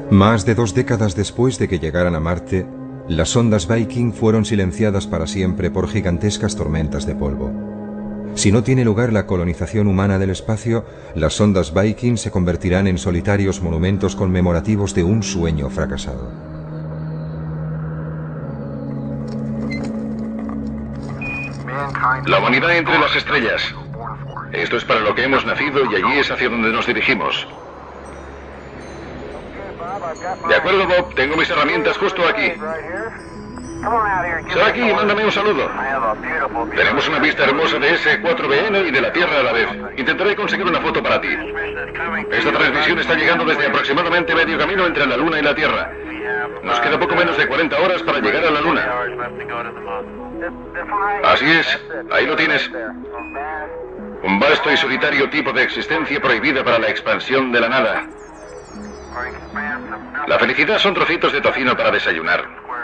Speaker 1: Más de dos décadas después de que llegaran a Marte, las sondas Viking fueron silenciadas para siempre por gigantescas tormentas de polvo. Si no tiene lugar la colonización humana del espacio, las sondas Viking se convertirán en solitarios monumentos conmemorativos de un sueño fracasado.
Speaker 3: La humanidad entre las estrellas. Esto es para lo que hemos nacido y allí es hacia donde nos dirigimos. De acuerdo, Bob. Tengo mis herramientas justo aquí. Sal aquí y mándame un saludo. Tenemos una vista hermosa de ese cuatro B N y de la Tierra a la vez. Intentaré conseguir una foto para ti. Esta transmisión está llegando desde aproximadamente medio camino entre la Luna y la Tierra. Nos queda poco menos de cuarenta horas para llegar a la Luna. Así es. Ahí lo tienes. Un vasto y solitario tipo de existencia prohibida para la expansión de la nada. La felicidad son trocitos de tocino para desayunar.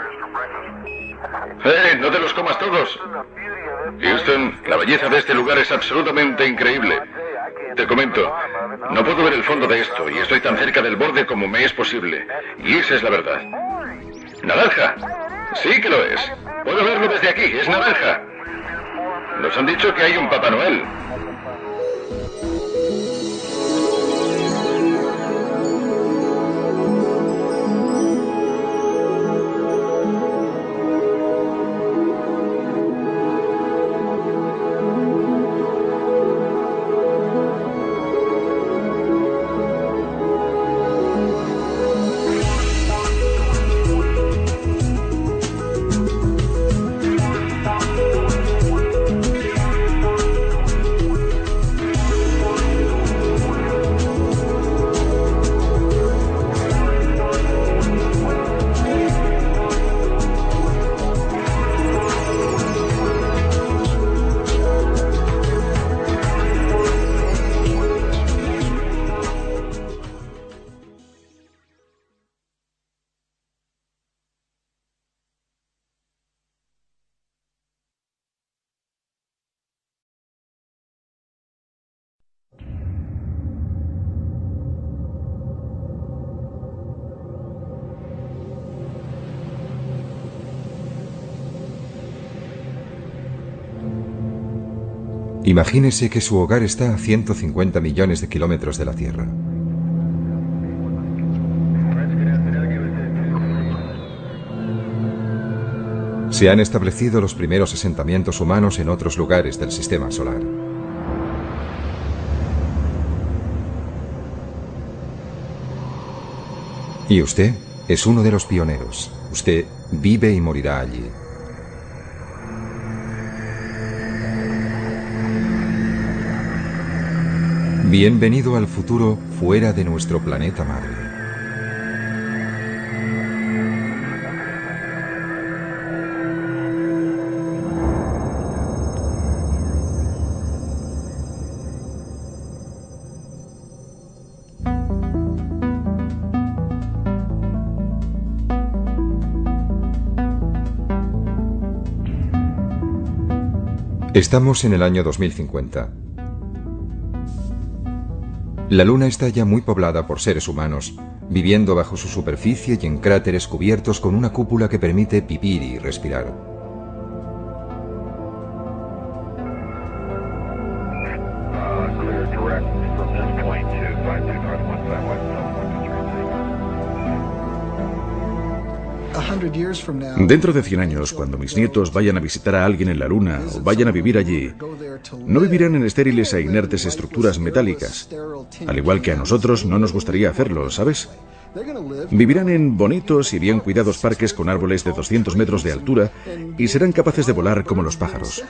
Speaker 3: ¡Eh! ¡No te los comas todos! Houston, la belleza de este lugar es absolutamente increíble. Te comento, no puedo ver el fondo de esto y estoy tan cerca del borde como me es posible. Y esa es la verdad. ¡Naranja! Sí que lo es. Puedo verlo desde aquí, es naranja. Nos han dicho que hay un Papá Noel.
Speaker 1: Imagínese que su hogar está a ciento cincuenta millones de kilómetros de la Tierra. Se han establecido los primeros asentamientos humanos en otros lugares del sistema solar. Y usted es uno de los pioneros. Usted vive y morirá allí. Bienvenido al futuro fuera de nuestro planeta madre. Estamos en el año dos mil cincuenta. La Luna está ya muy poblada por seres humanos, viviendo bajo su superficie y en cráteres cubiertos con una cúpula que permite vivir y respirar.
Speaker 2: Dentro de cien años, cuando mis nietos vayan a visitar a alguien en la Luna o vayan a vivir allí, no vivirán en estériles e inertes estructuras metálicas, al igual que a nosotros no nos gustaría hacerlo, ¿sabes? Vivirán en bonitos y bien cuidados parques con árboles de doscientos metros de altura y serán capaces de volar como los pájaros.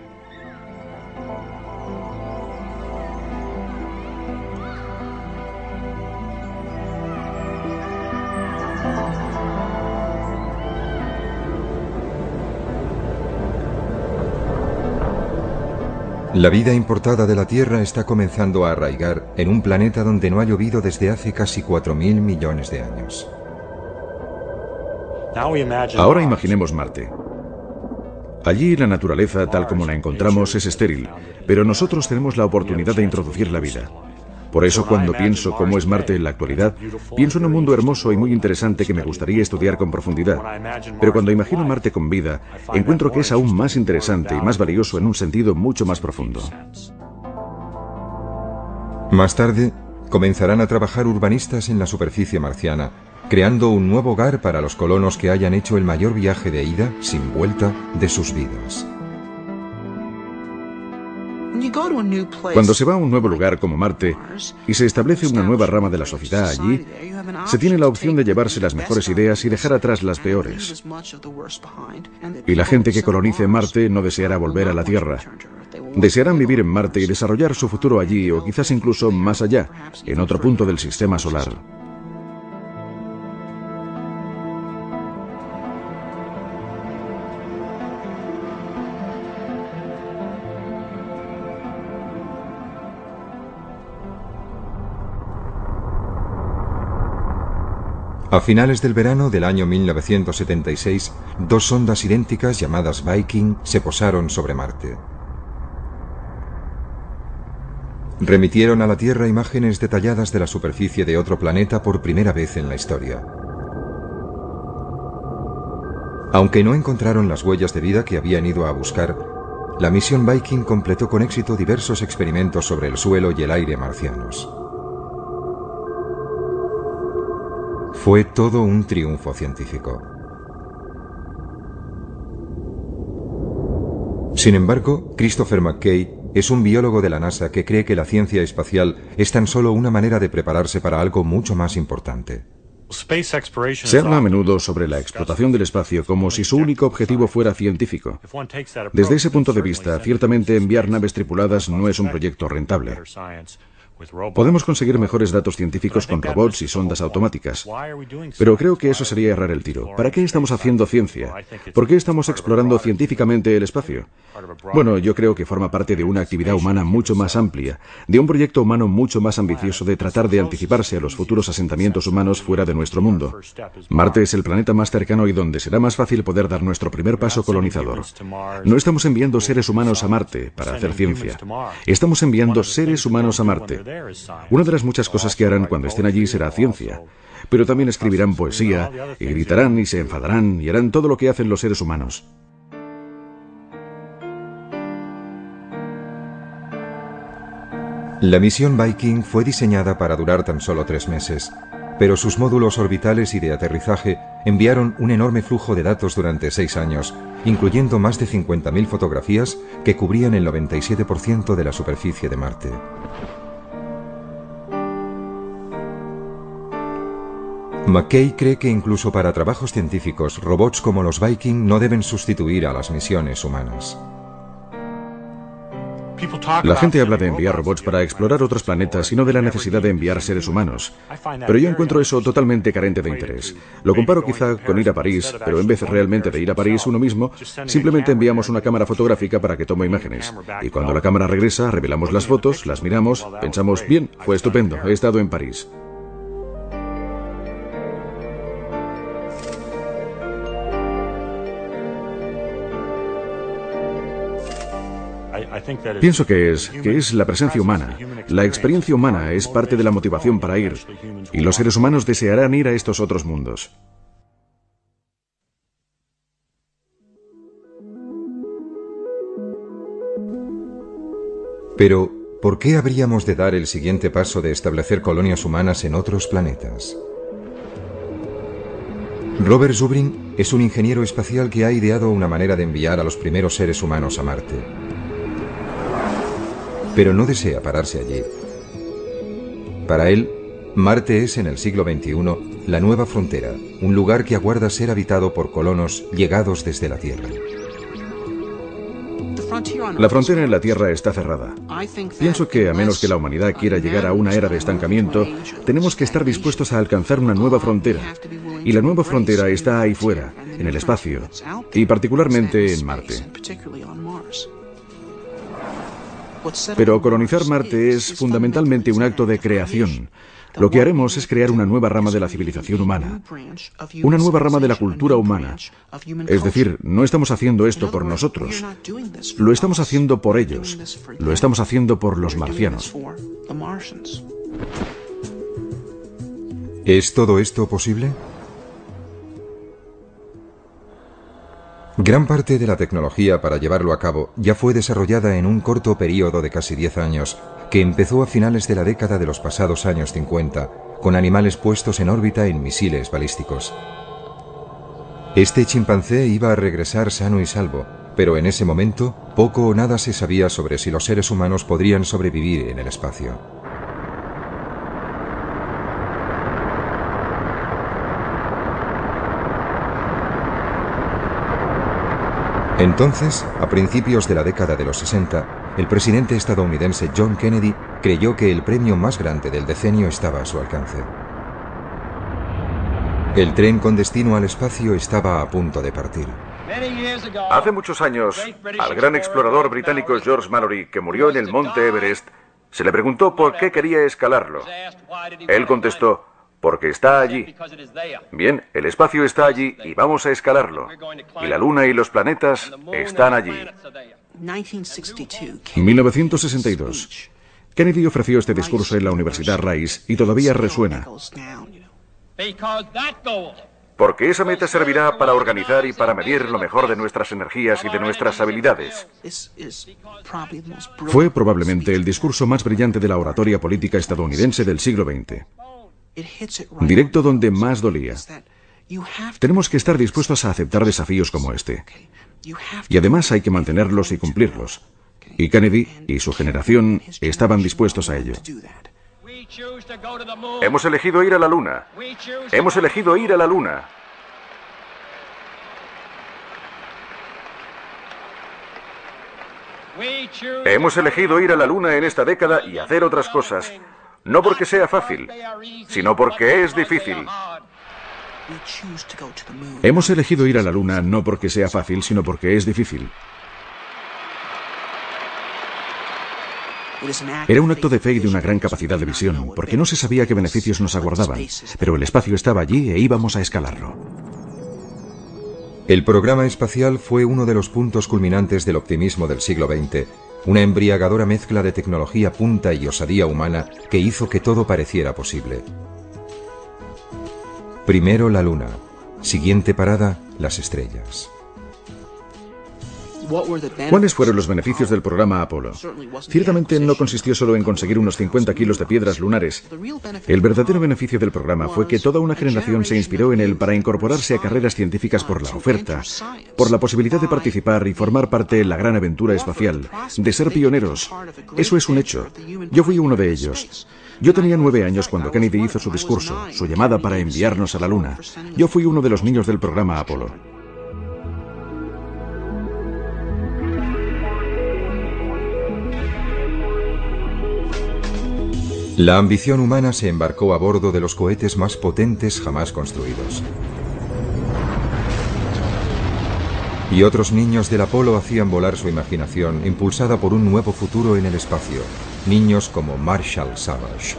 Speaker 1: La vida importada de la Tierra está comenzando a arraigar en un planeta donde no ha llovido desde hace casi cuatro mil millones de años.
Speaker 2: Ahora imaginemos Marte. Allí la naturaleza tal como la encontramos es estéril, pero nosotros tenemos la oportunidad de introducir la vida. Por eso, cuando pienso cómo es Marte en la actualidad, pienso en un mundo hermoso y muy interesante que me gustaría estudiar con profundidad. Pero cuando imagino Marte con vida, encuentro que es aún más interesante y más valioso en un sentido mucho más profundo.
Speaker 1: Más tarde, comenzarán a trabajar urbanistas en la superficie marciana, creando un nuevo hogar para los colonos que hayan hecho el mayor viaje de ida, sin vuelta, de sus vidas.
Speaker 2: Cuando se va a un nuevo lugar como Marte y se establece una nueva rama de la sociedad allí, se tiene la opción de llevarse las mejores ideas y dejar atrás las peores. Y la gente que colonice Marte no deseará volver a la Tierra. Desearán vivir en Marte y desarrollar su futuro allí o quizás incluso más allá, en otro punto del sistema solar.
Speaker 1: A finales del verano del año mil novecientos setenta y seis, dos sondas idénticas llamadas Viking se posaron sobre Marte. Remitieron a la Tierra imágenes detalladas de la superficie de otro planeta por primera vez en la historia. Aunque no encontraron las huellas de vida que habían ido a buscar, la misión Viking completó con éxito diversos experimentos sobre el suelo y el aire marcianos. Fue todo un triunfo científico. Sin embargo, Christopher McKay es un biólogo de la NASA que cree que la ciencia espacial es tan solo una manera de prepararse para algo mucho más importante.
Speaker 2: Se habla a menudo sobre la explotación del espacio como si su único objetivo fuera científico. Desde ese punto de vista, ciertamente enviar naves tripuladas no es un proyecto rentable. Podemos conseguir mejores datos científicos con robots y sondas automáticas. Pero creo que eso sería errar el tiro. ¿Para qué estamos haciendo ciencia? ¿Por qué estamos explorando científicamente el espacio? Bueno, yo creo que forma parte de una actividad humana mucho más amplia, de un proyecto humano mucho más ambicioso de tratar de anticiparse a los futuros asentamientos humanos fuera de nuestro mundo. Marte es el planeta más cercano y donde será más fácil poder dar nuestro primer paso colonizador. No estamos enviando seres humanos a Marte para hacer ciencia. Estamos enviando seres humanos a Marte. Una de las muchas cosas que harán cuando estén allí será ciencia, pero también escribirán poesía, y gritarán y se enfadarán y harán todo lo que hacen los seres humanos.
Speaker 1: La misión Viking fue diseñada para durar tan solo tres meses, pero sus módulos orbitales y de aterrizaje enviaron un enorme flujo de datos durante seis años, incluyendo más de cincuenta mil fotografías que cubrían el noventa y siete por ciento de la superficie de Marte. McKay cree que incluso para trabajos científicos, robots como los Viking no deben sustituir a las misiones humanas.
Speaker 2: La gente habla de enviar robots para explorar otros planetas y no de la necesidad de enviar seres humanos. Pero yo encuentro eso totalmente carente de interés. Lo comparo quizá con ir a París, pero en vez realmente de ir a París uno mismo, simplemente enviamos una cámara fotográfica para que tome imágenes. Y cuando la cámara regresa, revelamos las fotos, las miramos, pensamos, bien, fue estupendo, he estado en París. Pienso que es, que es la presencia humana. La experiencia humana es parte de la motivación para ir, y los seres humanos desearán ir a estos otros mundos.
Speaker 1: Pero, ¿por qué habríamos de dar el siguiente paso de establecer colonias humanas en otros planetas? Robert Zubrin es un ingeniero espacial que ha ideado una manera de enviar a los primeros seres humanos a Marte. Pero no desea pararse allí. Para él, Marte es en el siglo veintiuno la nueva frontera, un lugar que aguarda ser habitado por colonos llegados desde la Tierra.
Speaker 2: La frontera en la Tierra está cerrada. Pienso que a menos que la humanidad quiera llegar a una era de estancamiento, tenemos que estar dispuestos a alcanzar una nueva frontera. Y la nueva frontera está ahí fuera, en el espacio, y particularmente en Marte. Pero colonizar Marte es fundamentalmente un acto de creación. Lo que haremos es crear una nueva rama de la civilización humana, una nueva rama de la cultura humana. Es decir, no estamos haciendo esto por nosotros, lo estamos haciendo por ellos, lo estamos haciendo por los marcianos.
Speaker 1: ¿Es todo esto posible? Gran parte de la tecnología para llevarlo a cabo ya fue desarrollada en un corto período de casi diez años, que empezó a finales de la década de los pasados años cincuenta, con animales puestos en órbita en misiles balísticos. Este chimpancé iba a regresar sano y salvo, pero en ese momento poco o nada se sabía sobre si los seres humanos podrían sobrevivir en el espacio. Entonces, a principios de la década de los sesenta, el presidente estadounidense John Kennedy creyó que el premio más grande del decenio estaba a su alcance. El tren con destino al espacio estaba a punto de partir.
Speaker 2: Hace muchos años, al gran explorador británico George Mallory, que murió en el monte Everest, se le preguntó por qué quería escalarlo. Él contestó: porque está allí. Bien, el espacio está allí y vamos a escalarlo. Y la Luna y los planetas están allí. mil novecientos sesenta y dos. Kennedy ofreció este discurso en la Universidad Rice y todavía resuena. Porque esa meta servirá para organizar y para medir lo mejor de nuestras energías y de nuestras habilidades. Fue probablemente el discurso más brillante de la oratoria política estadounidense del siglo veinte. Directo donde más dolía. Tenemos que estar dispuestos a aceptar desafíos como este. Y además hay que mantenerlos y cumplirlos. Y Kennedy y su generación estaban dispuestos a ello. Hemos elegido ir a la Luna. Hemos elegido ir a la Luna. Hemos elegido ir a la Luna en esta década y hacer otras cosas. No porque sea fácil, sino porque es difícil. Hemos elegido ir a la Luna no porque sea fácil, sino porque es difícil. Era un acto de fe y de una gran capacidad de visión, porque no se sabía qué beneficios nos aguardaban, pero el espacio estaba allí e íbamos a escalarlo.
Speaker 1: El programa espacial fue uno de los puntos culminantes del optimismo del siglo veinte, una embriagadora mezcla de tecnología punta y osadía humana que hizo que todo pareciera posible. Primero la Luna, siguiente parada, las estrellas.
Speaker 2: ¿Cuáles fueron los beneficios del programa Apolo? Ciertamente no consistió solo en conseguir unos cincuenta kilos de piedras lunares. El verdadero beneficio del programa fue que toda una generación se inspiró en él para incorporarse a carreras científicas por la oferta, por la posibilidad de participar y formar parte de la gran aventura espacial, de ser pioneros. Eso es un hecho. Yo fui uno de ellos. Yo tenía nueve años cuando Kennedy hizo su discurso, su llamada para enviarnos a la Luna. Yo fui uno de los niños del programa Apolo.
Speaker 1: La ambición humana se embarcó a bordo de los cohetes más potentes jamás construidos. Y otros niños del Apolo hacían volar su imaginación, impulsada por un nuevo futuro en el espacio. Niños como Marshall Savage.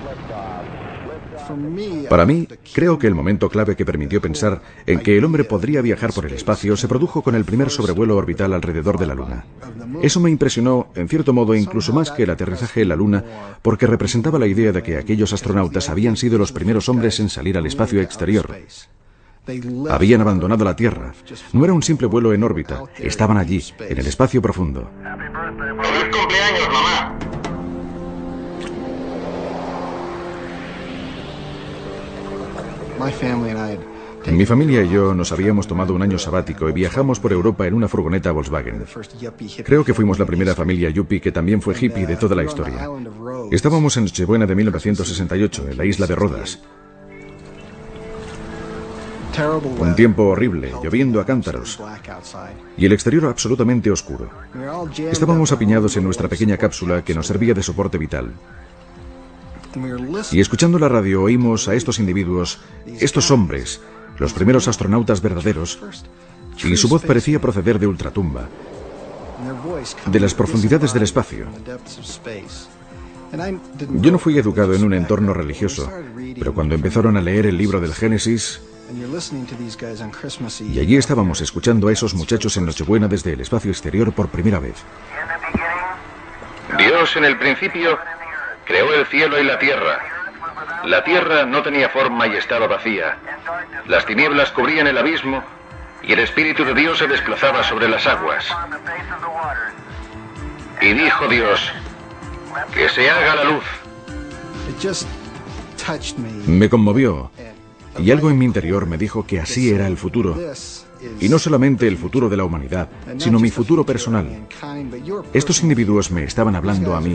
Speaker 2: Para mí, creo que el momento clave que permitió pensar en que el hombre podría viajar por el espacio se produjo con el primer sobrevuelo orbital alrededor de la Luna. Eso me impresionó, en cierto modo, incluso más que el aterrizaje en la Luna, porque representaba la idea de que aquellos astronautas habían sido los primeros hombres en salir al espacio exterior. Habían abandonado la Tierra. No era un simple vuelo en órbita. Estaban allí, en el espacio profundo.
Speaker 3: ¡Feliz cumpleaños, mamá!
Speaker 2: Mi familia y yo nos habíamos tomado un año sabático y viajamos por Europa en una furgoneta Volkswagen. Creo que fuimos la primera familia yuppie que también fue hippie de toda la historia. Estábamos en Nochebuena de mil novecientos sesenta y ocho, en la isla de Rodas. Un tiempo horrible, lloviendo a cántaros, y el exterior absolutamente oscuro. Estábamos apiñados en nuestra pequeña cápsula que nos servía de soporte vital. Y escuchando la radio oímos a estos individuos, estos hombres, los primeros astronautas verdaderos, y su voz parecía proceder de ultratumba, de las profundidades del espacio. Yo no fui educado en un entorno religioso, pero cuando empezaron a leer el libro del Génesis, y allí estábamos escuchando a esos muchachos en Nochebuena desde el espacio exterior por primera vez.
Speaker 3: Dios en el principio creó el cielo y la tierra. La tierra no tenía forma y estaba vacía. Las tinieblas cubrían el abismo y el Espíritu de Dios se desplazaba sobre las aguas. Y dijo Dios, que se haga la luz.
Speaker 2: Me conmovió, y algo en mi interior me dijo que así era el futuro. Y no solamente el futuro de la humanidad, sino mi futuro personal. Estos individuos me estaban hablando a mí.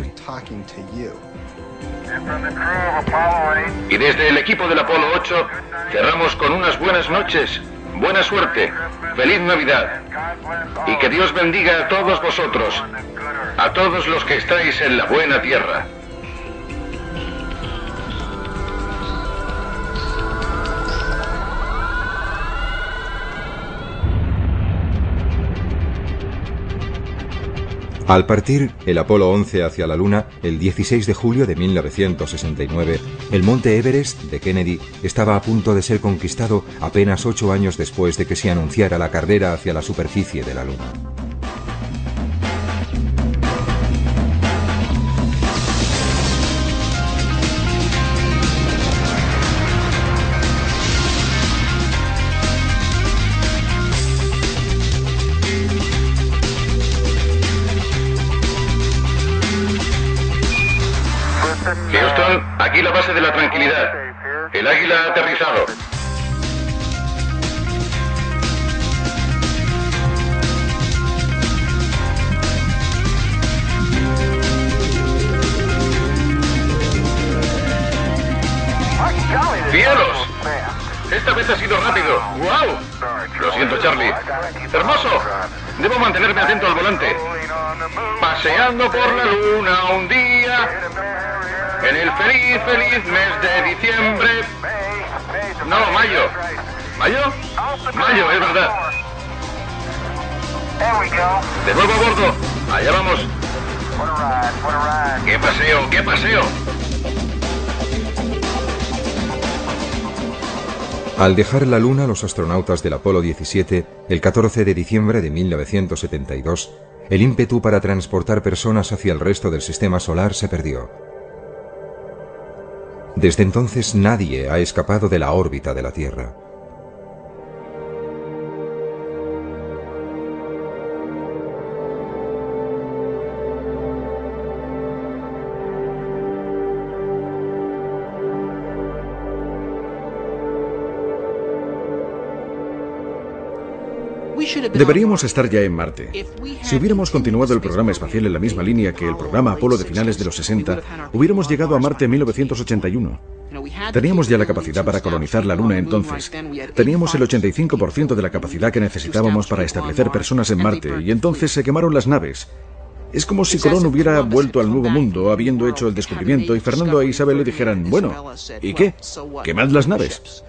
Speaker 3: Y desde el equipo del Apolo ocho cerramos con unas buenas noches, buena suerte, feliz Navidad. Y que Dios bendiga a todos vosotros, a todos los que estáis en la buena tierra.
Speaker 1: Al partir el Apolo once hacia la Luna, el dieciséis de julio de mil novecientos sesenta y nueve, el monte Everest de Kennedy estaba a punto de ser conquistado apenas ocho años después de que se anunciara la carrera hacia la superficie de la Luna.
Speaker 3: Houston, aquí la base de la tranquilidad. El Águila ha aterrizado. ¡Cielos! Esta vez ha sido rápido. ¡Wow! Lo siento, Charlie. Hermoso. Debo mantenerme atento al volante. Paseando por la luna un día, en el feliz, feliz mes de diciembre. No, mayo. ¿Mayo? Mayo, es verdad. De nuevo a bordo. Allá vamos. ¡Qué paseo, qué paseo!
Speaker 1: Al dejar la Luna, los astronautas del Apolo diecisiete, el catorce de diciembre de mil novecientos setenta y dos, el ímpetu para transportar personas hacia el resto del sistema solar se perdió. Desde entonces nadie ha escapado de la órbita de la Tierra.
Speaker 2: Deberíamos estar ya en Marte. Si hubiéramos continuado el programa espacial en la misma línea que el programa Apolo de finales de los sesenta, hubiéramos llegado a Marte en mil novecientos ochenta y uno. Teníamos ya la capacidad para colonizar la Luna entonces. Teníamos el ochenta y cinco por ciento de la capacidad que necesitábamos para establecer personas en Marte, y entonces se quemaron las naves. Es como si Colón hubiera vuelto al Nuevo Mundo habiendo hecho el descubrimiento y Fernando e Isabel le dijeran, bueno, ¿y qué? ¿Quemad las naves?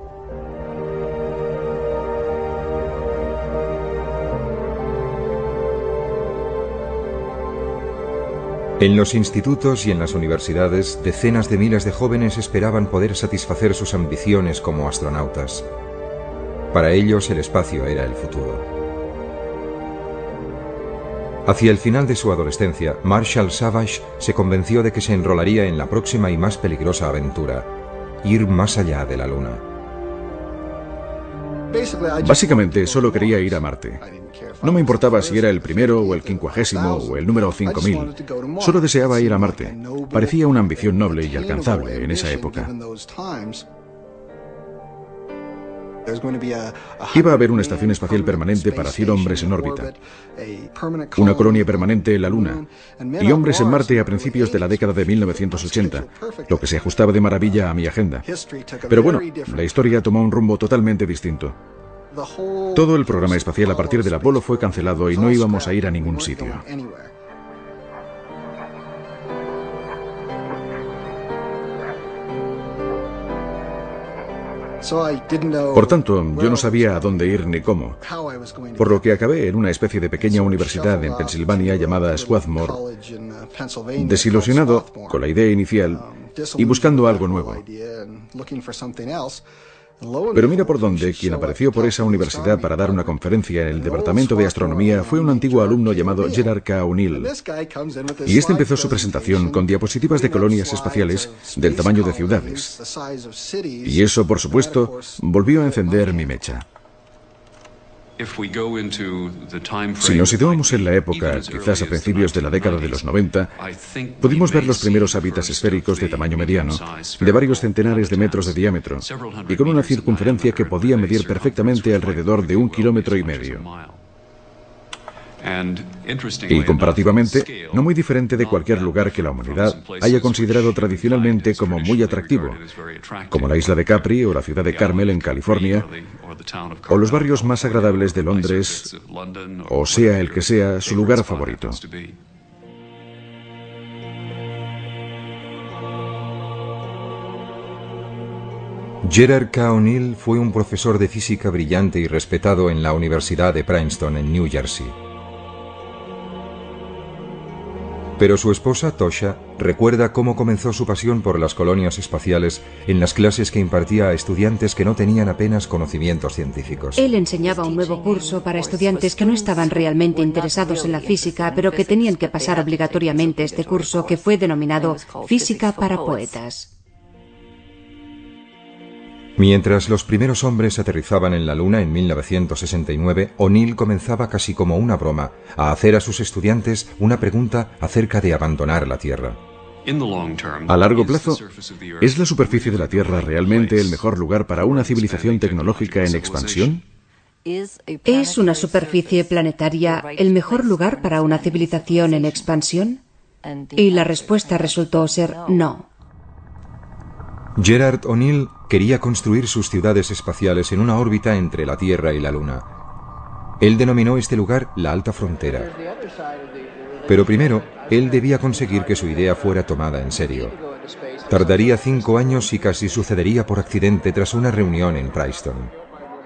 Speaker 1: En los institutos y en las universidades, decenas de miles de jóvenes esperaban poder satisfacer sus ambiciones como astronautas. Para ellos el espacio era el futuro. Hacia el final de su adolescencia, Marshall Savage se convenció de que se enrolaría en la próxima y más peligrosa aventura, ir más allá de la Luna.
Speaker 2: Básicamente solo quería ir a Marte. No me importaba si era el primero o el quincuagésimo o el número cinco mil. Solo deseaba ir a Marte. Parecía una ambición noble y alcanzable en esa época. Iba a haber una estación espacial permanente para cien hombres en órbita, una colonia permanente en la Luna y hombres en Marte a principios de la década de mil novecientos ochenta, lo que se ajustaba de maravilla a mi agenda. Pero bueno, la historia tomó un rumbo totalmente distinto. Todo el programa espacial a partir del Apolo fue cancelado y no íbamos a ir a ningún sitio. Por tanto, yo no sabía a dónde ir ni cómo, por lo que acabé en una especie de pequeña universidad en Pensilvania llamada Swarthmore, desilusionado con la idea inicial y buscando algo nuevo. Pero mira por dónde, quien apareció por esa universidad para dar una conferencia en el departamento de astronomía fue un antiguo alumno llamado Gerard K. O'Neill. Y este empezó su presentación con diapositivas de colonias espaciales del tamaño de ciudades. Y eso, por supuesto, volvió a encender mi mecha. Si nos situamos en la época, quizás a principios de la década de los noventa, pudimos ver los primeros hábitats esféricos de tamaño mediano, de varios centenares de metros de diámetro, y con una circunferencia que podía medir perfectamente alrededor de un kilómetro y medio. Y comparativamente, no muy diferente de cualquier lugar que la humanidad haya considerado tradicionalmente como muy atractivo, como la isla de Capri o la ciudad de Carmel en California, o los barrios más agradables de Londres, o sea el que sea su lugar favorito.
Speaker 1: Gerard K. O'Neill fue un profesor de física brillante y respetado en la Universidad de Princeton en New Jersey. Pero su esposa, Tosha, recuerda cómo comenzó su pasión por las colonias espaciales en las clases que impartía a estudiantes que no tenían apenas conocimientos científicos.
Speaker 4: Él enseñaba un nuevo curso para estudiantes que no estaban realmente interesados en la física, pero que tenían que pasar obligatoriamente este curso, que fue denominado Física para Poetas.
Speaker 1: Mientras los primeros hombres aterrizaban en la Luna en mil novecientos sesenta y nueve, O'Neill comenzaba casi como una broma a hacer a sus estudiantes una pregunta acerca de abandonar la Tierra.
Speaker 2: A largo plazo, ¿es la superficie de la Tierra realmente el mejor lugar para una civilización tecnológica en expansión?
Speaker 4: ¿Es una superficie planetaria el mejor lugar para una civilización en expansión? Y la respuesta resultó ser no.
Speaker 1: Gerard O'Neill quería construir sus ciudades espaciales en una órbita entre la Tierra y la Luna. Él denominó este lugar la Alta Frontera. Pero primero, él debía conseguir que su idea fuera tomada en serio. Tardaría cinco años y casi sucedería por accidente tras una reunión en Princeton.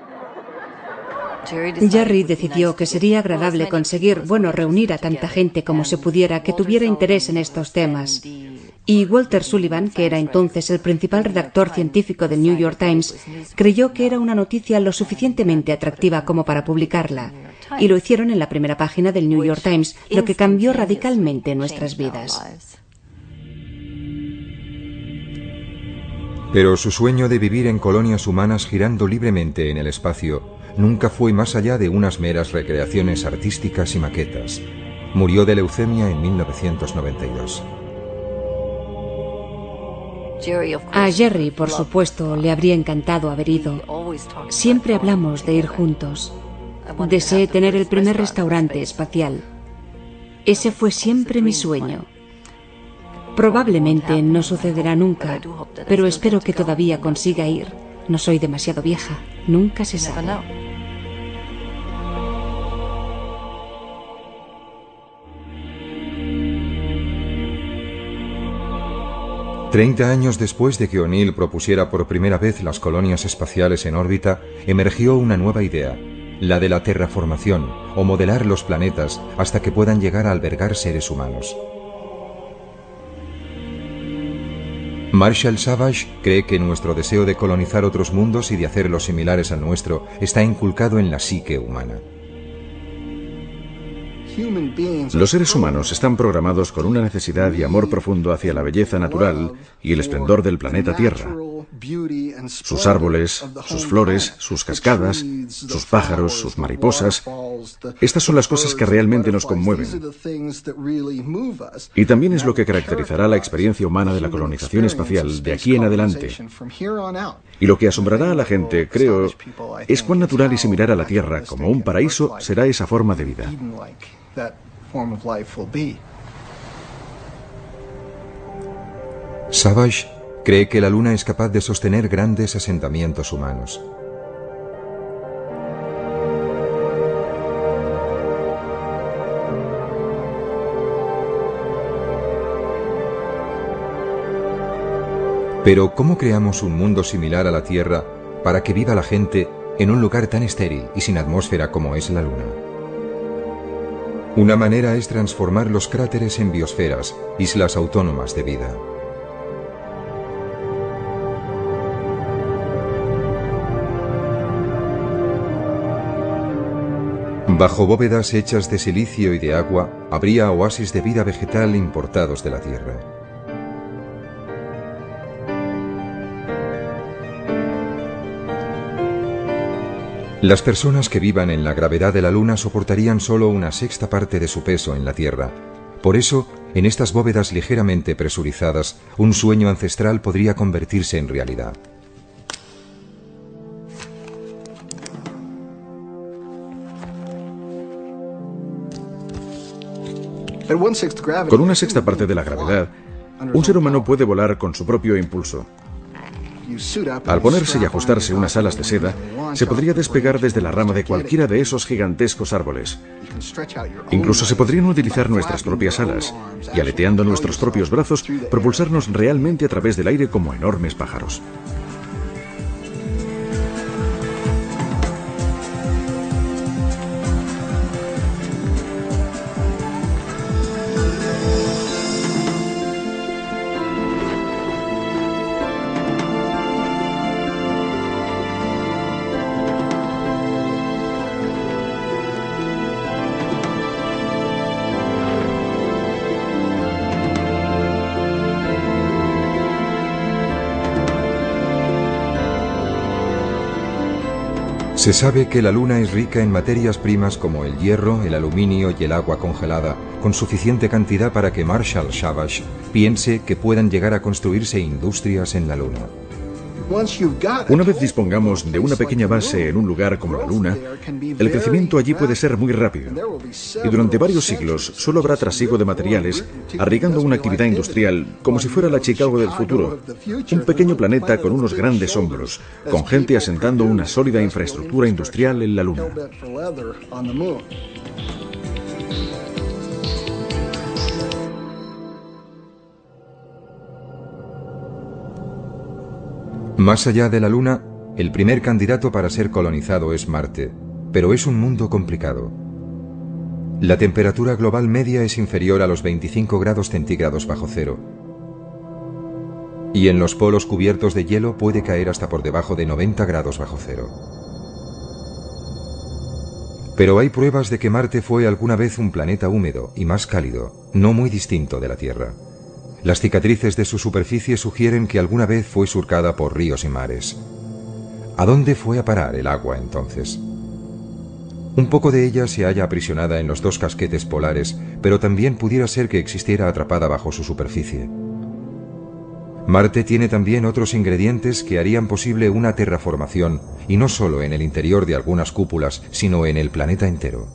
Speaker 4: Jerry decidió que sería agradable conseguir, bueno, reunir a tanta gente como se pudiera que tuviera interés en estos temas. Y Walter Sullivan, que era entonces el principal redactor científico del New York Times, creyó que era una noticia lo suficientemente atractiva como para publicarla. Y lo hicieron en la primera página del New York Times, lo que cambió radicalmente nuestras vidas.
Speaker 1: Pero su sueño de vivir en colonias humanas girando libremente en el espacio nunca fue más allá de unas meras recreaciones artísticas y maquetas. Murió de leucemia en mil novecientos noventa y dos.
Speaker 4: A Jerry, por supuesto, le habría encantado haber ido. Siempre hablamos de ir juntos. Deseé tener el primer restaurante espacial. Ese fue siempre mi sueño. Probablemente no sucederá nunca, pero espero que todavía consiga ir. No soy demasiado vieja, nunca se sabe.
Speaker 1: Treinta años después de que O'Neill propusiera por primera vez las colonias espaciales en órbita, emergió una nueva idea, la de la terraformación, o modelar los planetas hasta que puedan llegar a albergar seres humanos. Marshall Savage cree que nuestro deseo de colonizar otros mundos y de hacerlos similares al nuestro está inculcado en la psique humana.
Speaker 2: Los seres humanos están programados con una necesidad y amor profundo hacia la belleza natural y el esplendor del planeta Tierra. Sus árboles, sus flores, sus cascadas, sus pájaros, sus mariposas. Estas son las cosas que realmente nos conmueven. Y también es lo que caracterizará la experiencia humana de la colonización espacial de aquí en adelante. Y lo que asombrará a la gente, creo, es cuán natural y similar a la Tierra como un paraíso será esa forma de vida.
Speaker 1: Savage cree que la Luna es capaz de sostener grandes asentamientos humanos. Pero ¿cómo creamos un mundo similar a la Tierra para que viva la gente en un lugar tan estéril y sin atmósfera como es la Luna? Una manera es transformar los cráteres en biosferas, islas autónomas de vida. Bajo bóvedas hechas de silicio y de agua, habría oasis de vida vegetal importados de la Tierra. Las personas que vivan en la gravedad de la Luna soportarían solo una sexta parte de su peso en la Tierra. Por eso, en estas bóvedas ligeramente presurizadas, un sueño ancestral podría convertirse en realidad.
Speaker 2: Con una sexta parte de la gravedad, un ser humano puede volar con su propio impulso. Al ponerse y ajustarse unas alas de seda, se podría despegar desde la rama de cualquiera de esos gigantescos árboles. Incluso se podrían utilizar nuestras propias alas, y aleteando nuestros propios brazos, propulsarnos realmente a través del aire como enormes pájaros.
Speaker 1: Se sabe que la Luna es rica en materias primas como el hierro, el aluminio y el agua congelada, con suficiente cantidad para que Marshall Shavash piense que puedan llegar a construirse industrias en la Luna.
Speaker 2: Una vez dispongamos de una pequeña base en un lugar como la Luna, el crecimiento allí puede ser muy rápido. Y durante varios siglos solo habrá trasiego de materiales, arriesgando una actividad industrial como si fuera la Chicago del futuro. Un pequeño planeta con unos grandes hombros, con gente asentando una sólida infraestructura industrial en la Luna.
Speaker 1: Más allá de la Luna, el primer candidato para ser colonizado es Marte, pero es un mundo complicado. La temperatura global media es inferior a los veinticinco grados centígrados bajo cero. Y en los polos cubiertos de hielo puede caer hasta por debajo de noventa grados bajo cero. Pero hay pruebas de que Marte fue alguna vez un planeta húmedo y más cálido, no muy distinto de la Tierra. Las cicatrices de su superficie sugieren que alguna vez fue surcada por ríos y mares. ¿A dónde fue a parar el agua entonces? Un poco de ella se halla aprisionada en los dos casquetes polares, pero también pudiera ser que existiera atrapada bajo su superficie. Marte tiene también otros ingredientes que harían posible una terraformación, y no solo en el interior de algunas cúpulas, sino en el planeta entero.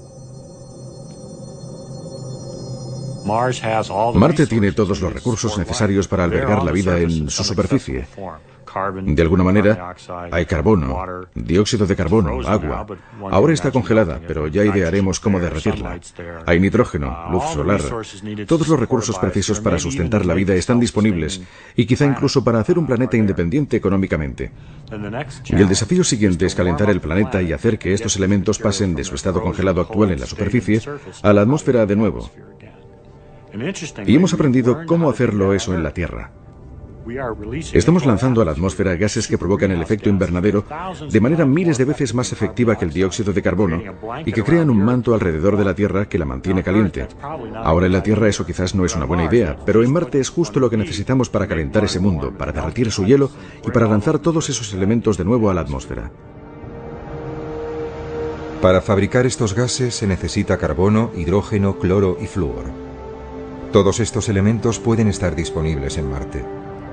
Speaker 2: Marte tiene todos los recursos necesarios para albergar la vida en su superficie. De alguna manera, hay carbono, dióxido de carbono, agua. Ahora está congelada, pero ya idearemos cómo derretirla. Hay nitrógeno, luz solar. Todos los recursos precisos para sustentar la vida están disponibles, y quizá incluso para hacer un planeta independiente económicamente. Y el desafío siguiente es calentar el planeta y hacer que estos elementos pasen de su estado congelado actual en la superficie a la atmósfera de nuevo. Y hemos aprendido cómo hacerlo eso en la Tierra. Estamos lanzando a la atmósfera gases que provocan el efecto invernadero de manera miles de veces más efectiva que el dióxido de carbono y que crean un manto alrededor de la Tierra que la mantiene caliente. Ahora en la Tierra eso quizás no es una buena idea, pero en Marte es justo lo que necesitamos para calentar ese mundo, para derretir su hielo y para lanzar todos esos elementos de nuevo a la atmósfera.
Speaker 1: Para fabricar estos gases se necesita carbono, hidrógeno, cloro y flúor. Todos estos elementos pueden estar disponibles en Marte.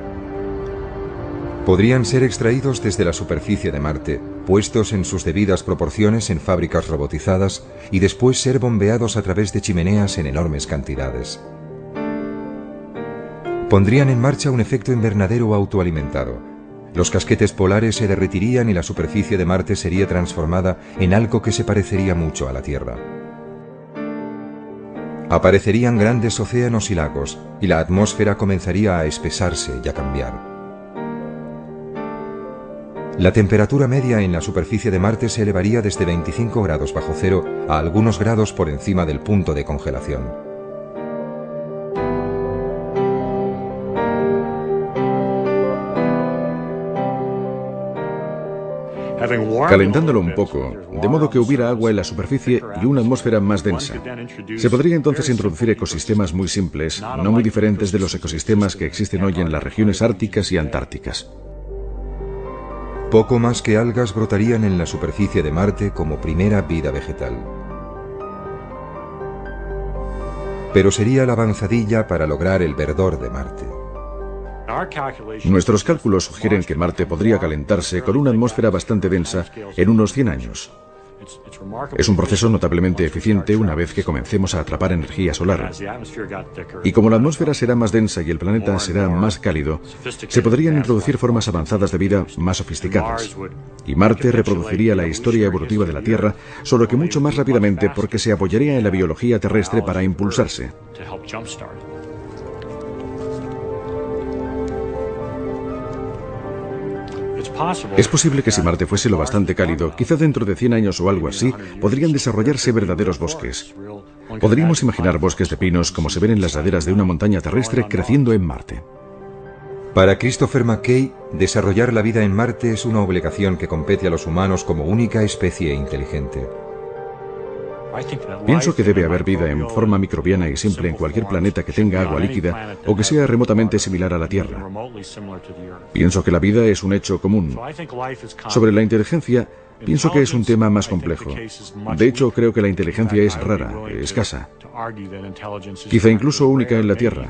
Speaker 1: Podrían ser extraídos desde la superficie de Marte, puestos en sus debidas proporciones en fábricas robotizadas y después ser bombeados a través de chimeneas en enormes cantidades. Pondrían en marcha un efecto invernadero autoalimentado. Los casquetes polares se derretirían y la superficie de Marte sería transformada en algo que se parecería mucho a la Tierra. Aparecerían grandes océanos y lagos, y la atmósfera comenzaría a espesarse y a cambiar. La temperatura media en la superficie de Marte se elevaría desde veinticinco grados bajo cero a algunos grados por encima del punto de congelación.
Speaker 2: calentándolo un poco, de modo que hubiera agua en la superficie y una atmósfera más densa. Se podría entonces introducir ecosistemas muy simples, no muy diferentes de los ecosistemas que existen hoy en las regiones árticas y antárticas.
Speaker 1: Poco más que algas brotarían en la superficie de Marte como primera vida vegetal. Pero sería la avanzadilla para lograr el verdor de Marte.
Speaker 2: Nuestros cálculos sugieren que Marte podría calentarse con una atmósfera bastante densa en unos cien años. Es un proceso notablemente eficiente una vez que comencemos a atrapar energía solar. Y como la atmósfera será más densa y el planeta será más cálido, se podrían introducir formas avanzadas de vida más sofisticadas. Y Marte reproduciría la historia evolutiva de la Tierra, solo que mucho más rápidamente porque se apoyaría en la biología terrestre para impulsarse. Es posible que si Marte fuese lo bastante cálido, quizá dentro de cien años o algo así, podrían desarrollarse verdaderos bosques. Podríamos imaginar bosques de pinos como se ven en las laderas de una montaña terrestre creciendo en Marte.
Speaker 1: Para Christopher McKay, desarrollar la vida en Marte es una obligación que compete a los humanos como única especie inteligente.
Speaker 2: Pienso que debe haber vida en forma microbiana y simple en cualquier planeta que tenga agua líquida o que sea remotamente similar a la Tierra. Pienso que la vida es un hecho común. Sobre la inteligencia, pienso que es un tema más complejo. De hecho, creo que la inteligencia es rara, escasa, quizá incluso única en la Tierra.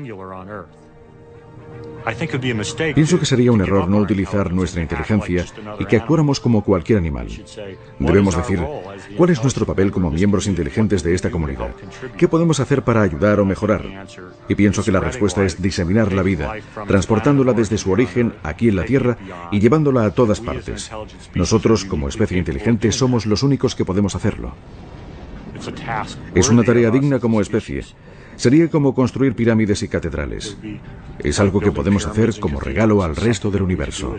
Speaker 2: Pienso que sería un error no utilizar nuestra inteligencia y que actuáramos como cualquier animal. Debemos decir, ¿cuál es nuestro papel como miembros inteligentes de esta comunidad? ¿Qué podemos hacer para ayudar o mejorar? Y pienso que la respuesta es diseminar la vida, transportándola desde su origen aquí en la Tierra y llevándola a todas partes. Nosotros, como especie inteligente, somos los únicos que podemos hacerlo. Es una tarea digna como especie. Sería como construir pirámides y catedrales. Es algo que podemos hacer como regalo al resto del universo.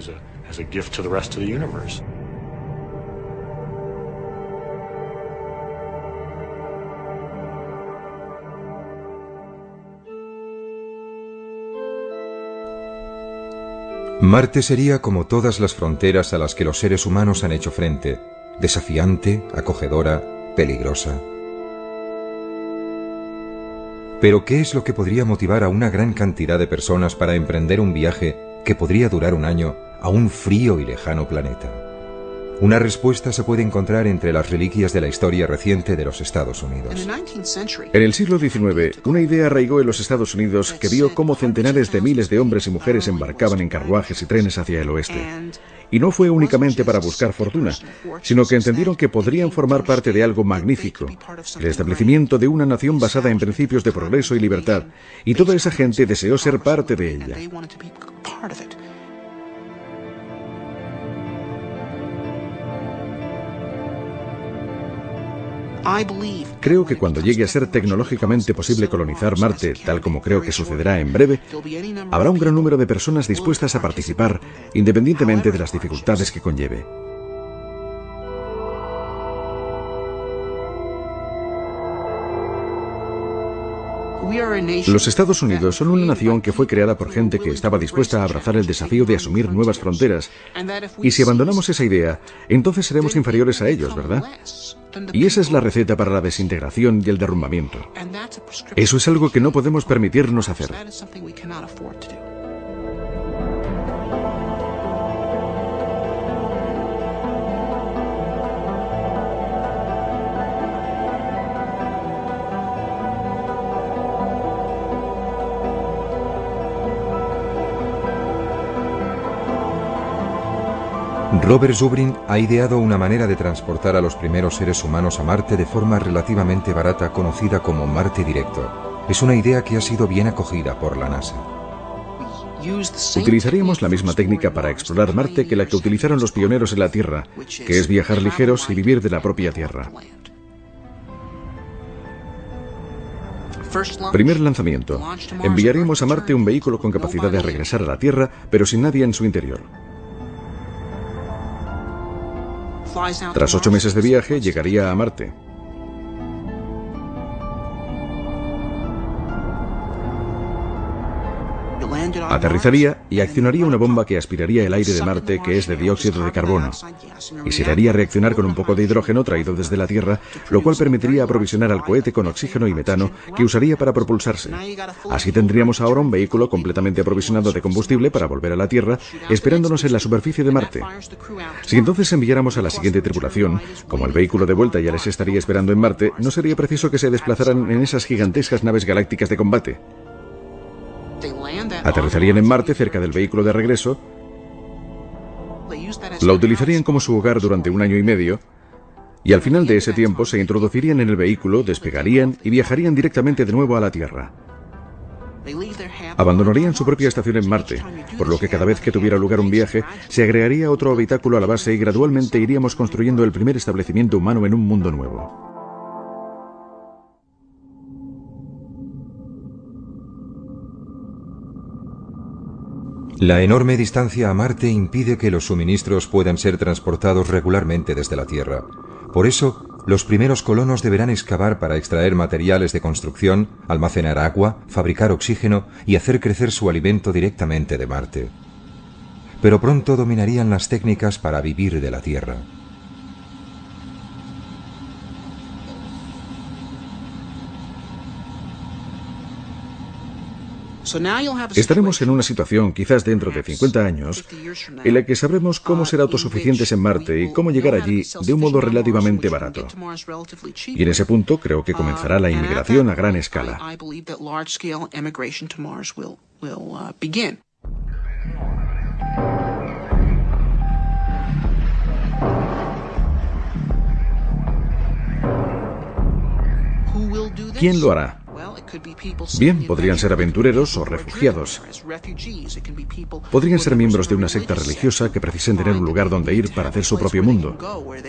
Speaker 1: Marte sería como todas las fronteras a las que los seres humanos han hecho frente, desafiante, acogedora, peligrosa. Pero ¿qué es lo que podría motivar a una gran cantidad de personas para emprender un viaje que podría durar un año a un frío y lejano planeta? Una respuesta se puede encontrar entre las reliquias de la historia reciente de los Estados Unidos.
Speaker 2: En el siglo diecinueve, una idea arraigó en los Estados Unidos que vio cómo centenares de miles de hombres y mujeres embarcaban en carruajes y trenes hacia el oeste. Y no fue únicamente para buscar fortuna, sino que entendieron que podrían formar parte de algo magnífico, el establecimiento de una nación basada en principios de progreso y libertad, y toda esa gente deseó ser parte de ella. Creo que cuando llegue a ser tecnológicamente posible colonizar Marte, tal como creo que sucederá en breve, habrá un gran número de personas dispuestas a participar, independientemente de las dificultades que conlleve. Los Estados Unidos son una nación que fue creada por gente que estaba dispuesta a abrazar el desafío de asumir nuevas fronteras. Y si abandonamos esa idea, entonces seremos inferiores a ellos, ¿verdad? Y esa es la receta para la desintegración y el derrumbamiento. Eso es algo que no podemos permitirnos hacer.
Speaker 1: Robert Zubrin ha ideado una manera de transportar a los primeros seres humanos a Marte de forma relativamente barata conocida como Marte Directo. Es una idea que ha sido bien acogida por la NASA.
Speaker 2: Utilizaríamos la misma técnica para explorar Marte que la que utilizaron los pioneros en la Tierra, que es viajar ligeros y vivir de la propia Tierra. Primer lanzamiento. Enviaremos a Marte un vehículo con capacidad de regresar a la Tierra, pero sin nadie en su interior. Tras ocho meses de viaje, llegaría a Marte. Aterrizaría y accionaría una bomba que aspiraría el aire de Marte, que es de dióxido de carbono, y se le haría reaccionar con un poco de hidrógeno traído desde la Tierra, lo cual permitiría aprovisionar al cohete con oxígeno y metano que usaría para propulsarse. Así tendríamos ahora un vehículo completamente aprovisionado de combustible para volver a la Tierra, esperándonos en la superficie de Marte. Si entonces enviáramos a la siguiente tripulación, como el vehículo de vuelta ya les estaría esperando en Marte, no sería preciso que se desplazaran en esas gigantescas naves galácticas de combate. Aterrizarían en Marte cerca del vehículo de regreso, lo utilizarían como su hogar durante un año y medio, y al final de ese tiempo se introducirían en el vehículo, despegarían y viajarían directamente de nuevo a la Tierra. Abandonarían su propia estación en Marte, por lo que cada vez que tuviera lugar un viaje, se agregaría otro habitáculo a la base y gradualmente iríamos construyendo el primer establecimiento humano en un mundo nuevo.
Speaker 1: La enorme distancia a Marte impide que los suministros puedan ser transportados regularmente desde la Tierra. Por eso, los primeros colonos deberán excavar para extraer materiales de construcción, almacenar agua, fabricar oxígeno y hacer crecer su alimento directamente de Marte. Pero pronto dominarían las técnicas para vivir de la Tierra.
Speaker 2: Estaremos en una situación, quizás dentro de cincuenta años, en la que sabremos cómo ser autosuficientes en Marte y cómo llegar allí de un modo relativamente barato. Y en ese punto creo que comenzará la inmigración a gran escala. ¿Quién lo hará? Bien, podrían ser aventureros o refugiados. Podrían ser miembros de una secta religiosa que precisen tener un lugar donde ir para hacer su propio mundo.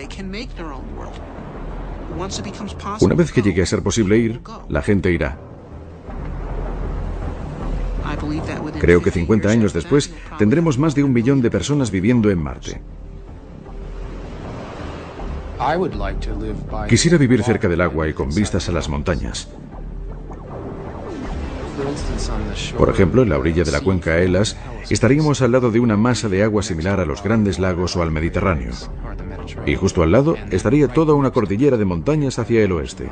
Speaker 2: Una vez que llegue a ser posible ir, la gente irá. Creo que cincuenta años después tendremos más de un millón de personas viviendo en Marte. Quisiera vivir cerca del agua y con vistas a las montañas. Por ejemplo, en la orilla de la cuenca Elas, estaríamos al lado de una masa de agua similar a los grandes lagos o al Mediterráneo. Y justo al lado estaría toda una cordillera de montañas hacia el oeste.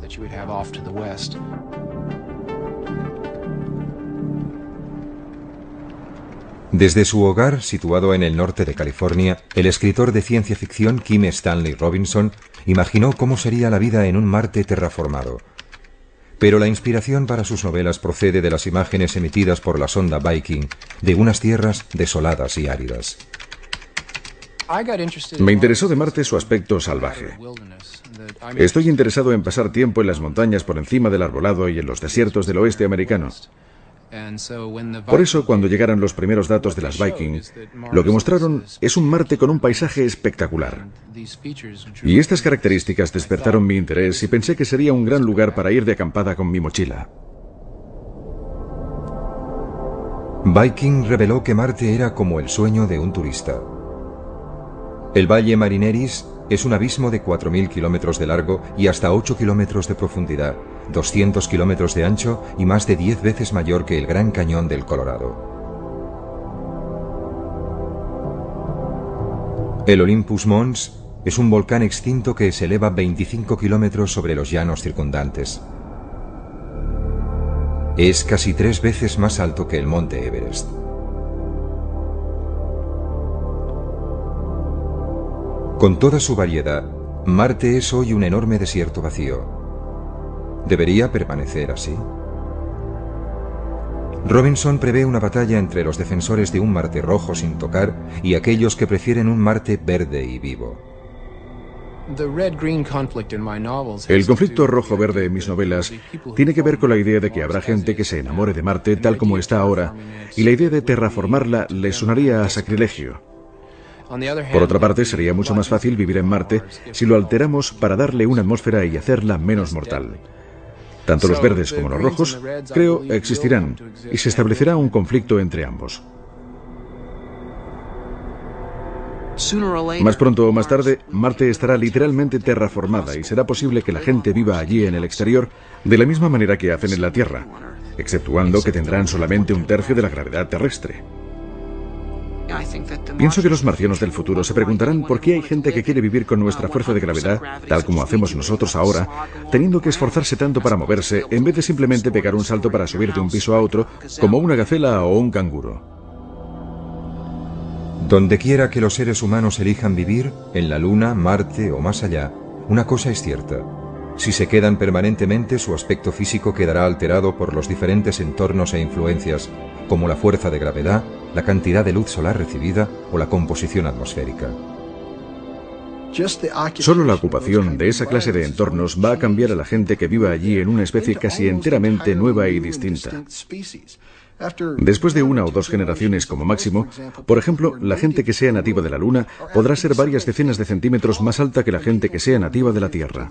Speaker 1: Desde su hogar, situado en el norte de California, el escritor de ciencia ficción Kim Stanley Robinson imaginó cómo sería la vida en un Marte terraformado. Pero la inspiración para sus novelas procede de las imágenes emitidas por la sonda Viking de unas tierras desoladas y áridas.
Speaker 2: Me interesó de Marte su aspecto salvaje. Estoy interesado en pasar tiempo en las montañas por encima del arbolado y en los desiertos del oeste americano. Por eso, cuando llegaran los primeros datos de las Viking, lo que mostraron es un Marte con un paisaje espectacular. Y estas características despertaron mi interés y pensé que sería un gran lugar para ir de acampada con mi mochila.
Speaker 1: Viking reveló que Marte era como el sueño de un turista. El Valle Marineris es un abismo de cuatro mil kilómetros de largo y hasta ocho kilómetros de profundidad, doscientos kilómetros de ancho y más de diez veces mayor que el Gran Cañón del Colorado. El Olympus Mons es un volcán extinto que se eleva veinticinco kilómetros sobre los llanos circundantes. Es casi tres veces más alto que el monte Everest. Con toda su variedad, Marte es hoy un enorme desierto vacío. ¿Debería permanecer así? Robinson prevé una batalla entre los defensores de un Marte rojo sin tocar y aquellos que prefieren un Marte verde y vivo.
Speaker 2: El conflicto rojo-verde en mis novelas tiene que ver con la idea de que habrá gente que se enamore de Marte tal como está ahora, y la idea de terraformarla le sonaría a sacrilegio. Por otra parte, sería mucho más fácil vivir en Marte si lo alteramos para darle una atmósfera y hacerla menos mortal. Tanto los verdes como los rojos, creo, existirán, y se establecerá un conflicto entre ambos. Más pronto o más tarde, Marte estará literalmente terraformada y será posible que la gente viva allí en el exterior de la misma manera que hacen en la Tierra, exceptuando que tendrán solamente un tercio de la gravedad terrestre. Pienso que los marcianos del futuro se preguntarán por qué hay gente que quiere vivir con nuestra fuerza de gravedad, tal como hacemos nosotros ahora, teniendo que esforzarse tanto para moverse, en vez de simplemente pegar un salto para subir de un piso a otro, como una gacela o un canguro.
Speaker 1: Donde quiera que los seres humanos elijan vivir, en la Luna, Marte o más allá, una cosa es cierta. Si se quedan permanentemente, su aspecto físico quedará alterado por los diferentes entornos e influencias, como la fuerza de gravedad, la cantidad de luz solar recibida o la composición atmosférica.
Speaker 2: Solo la ocupación de esa clase de entornos va a cambiar a la gente que viva allí en una especie casi enteramente nueva y distinta. Después de una o dos generaciones como máximo, por ejemplo, la gente que sea nativa de la Luna podrá ser varias decenas de centímetros más alta que la gente que sea nativa de la Tierra.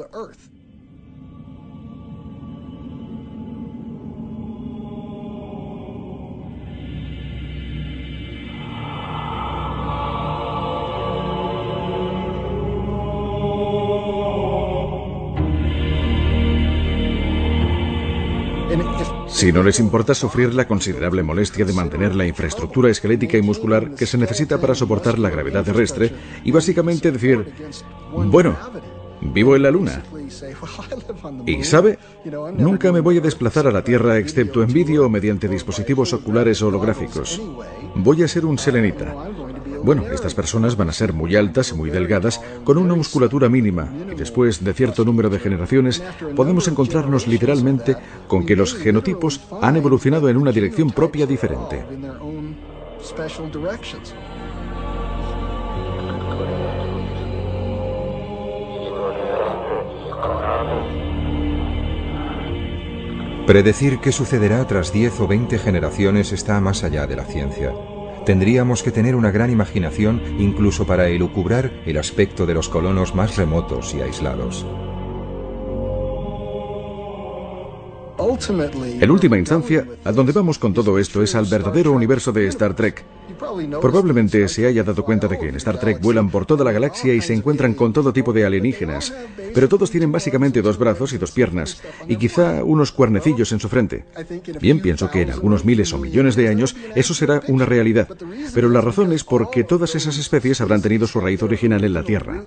Speaker 2: Si no les importa sufrir la considerable molestia de mantener la infraestructura esquelética y muscular que se necesita para soportar la gravedad terrestre y básicamente decir, bueno, vivo en la Luna. Y ¿sabe? Nunca me voy a desplazar a la Tierra excepto en vídeo o mediante dispositivos oculares holográficos. Voy a ser un selenita. Bueno, estas personas van a ser muy altas y muy delgadas, con una musculatura mínima, y después de cierto número de generaciones podemos encontrarnos literalmente con que los genotipos han evolucionado en una dirección propia diferente.
Speaker 1: Predecir qué sucederá tras diez o veinte generaciones está más allá de la ciencia. Tendríamos que tener una gran imaginación incluso para elucubrar el aspecto de los colonos más remotos y aislados.
Speaker 2: En última instancia, a donde vamos con todo esto es al verdadero universo de Star Trek. Probablemente se haya dado cuenta de que en Star Trek vuelan por toda la galaxia y se encuentran con todo tipo de alienígenas, pero todos tienen básicamente dos brazos y dos piernas, y quizá unos cuernecillos en su frente. Bien, pienso que en algunos miles o millones de años eso será una realidad, pero la razón es porque todas esas especies habrán tenido su raíz original en la Tierra.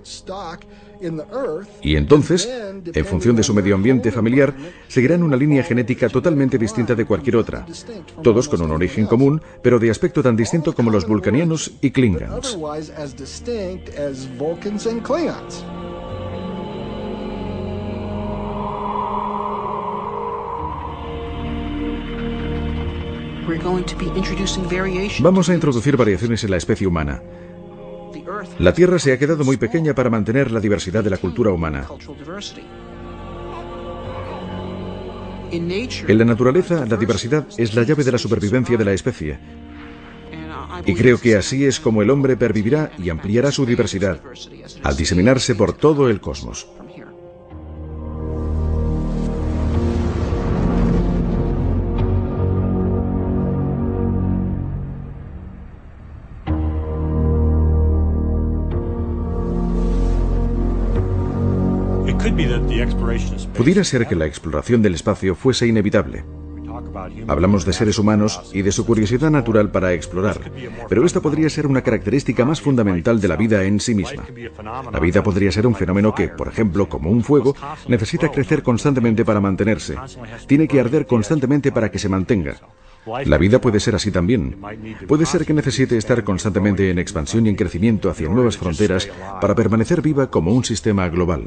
Speaker 2: Y entonces, en función de su medio ambiente familiar, seguirán una línea genética totalmente distinta de cualquier otra, todos con un origen común, pero de aspecto tan distinto como los vulcanianos y klingons. Vamos a introducir variaciones en la especie humana. La Tierra se ha quedado muy pequeña para mantener la diversidad de la cultura humana. En la naturaleza, la diversidad es la llave de la supervivencia de la especie. Y creo que así es como el hombre pervivirá y ampliará su diversidad, al diseminarse por todo el cosmos. Pudiera ser que la exploración del espacio fuese inevitable. Hablamos de seres humanos y de su curiosidad natural para explorar, pero esta podría ser una característica más fundamental de la vida en sí misma. La vida podría ser un fenómeno que, por ejemplo, como un fuego, necesita crecer constantemente para mantenerse. Tiene que arder constantemente para que se mantenga. La vida puede ser así también. Puede ser que necesite estar constantemente en expansión y en crecimiento hacia nuevas fronteras para permanecer viva como un sistema global.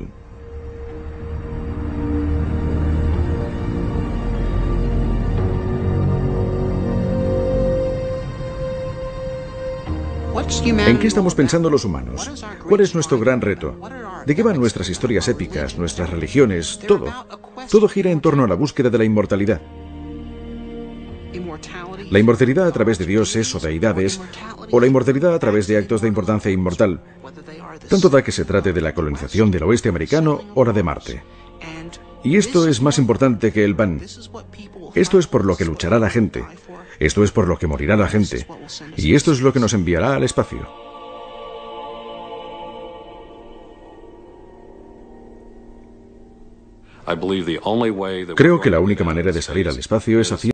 Speaker 2: ¿En qué estamos pensando los humanos? ¿Cuál es nuestro gran reto? ¿De qué van nuestras historias épicas, nuestras religiones, todo? Todo gira en torno a la búsqueda de la inmortalidad. La inmortalidad a través de dioses o deidades, o la inmortalidad a través de actos de importancia inmortal. Tanto da que se trate de la colonización del oeste americano o la de Marte. Y esto es más importante que el pan. Esto es por lo que luchará la gente. Esto es por lo que morirá la gente. Y esto es lo que nos enviará al espacio. Creo que la única manera de salir al espacio es haciendo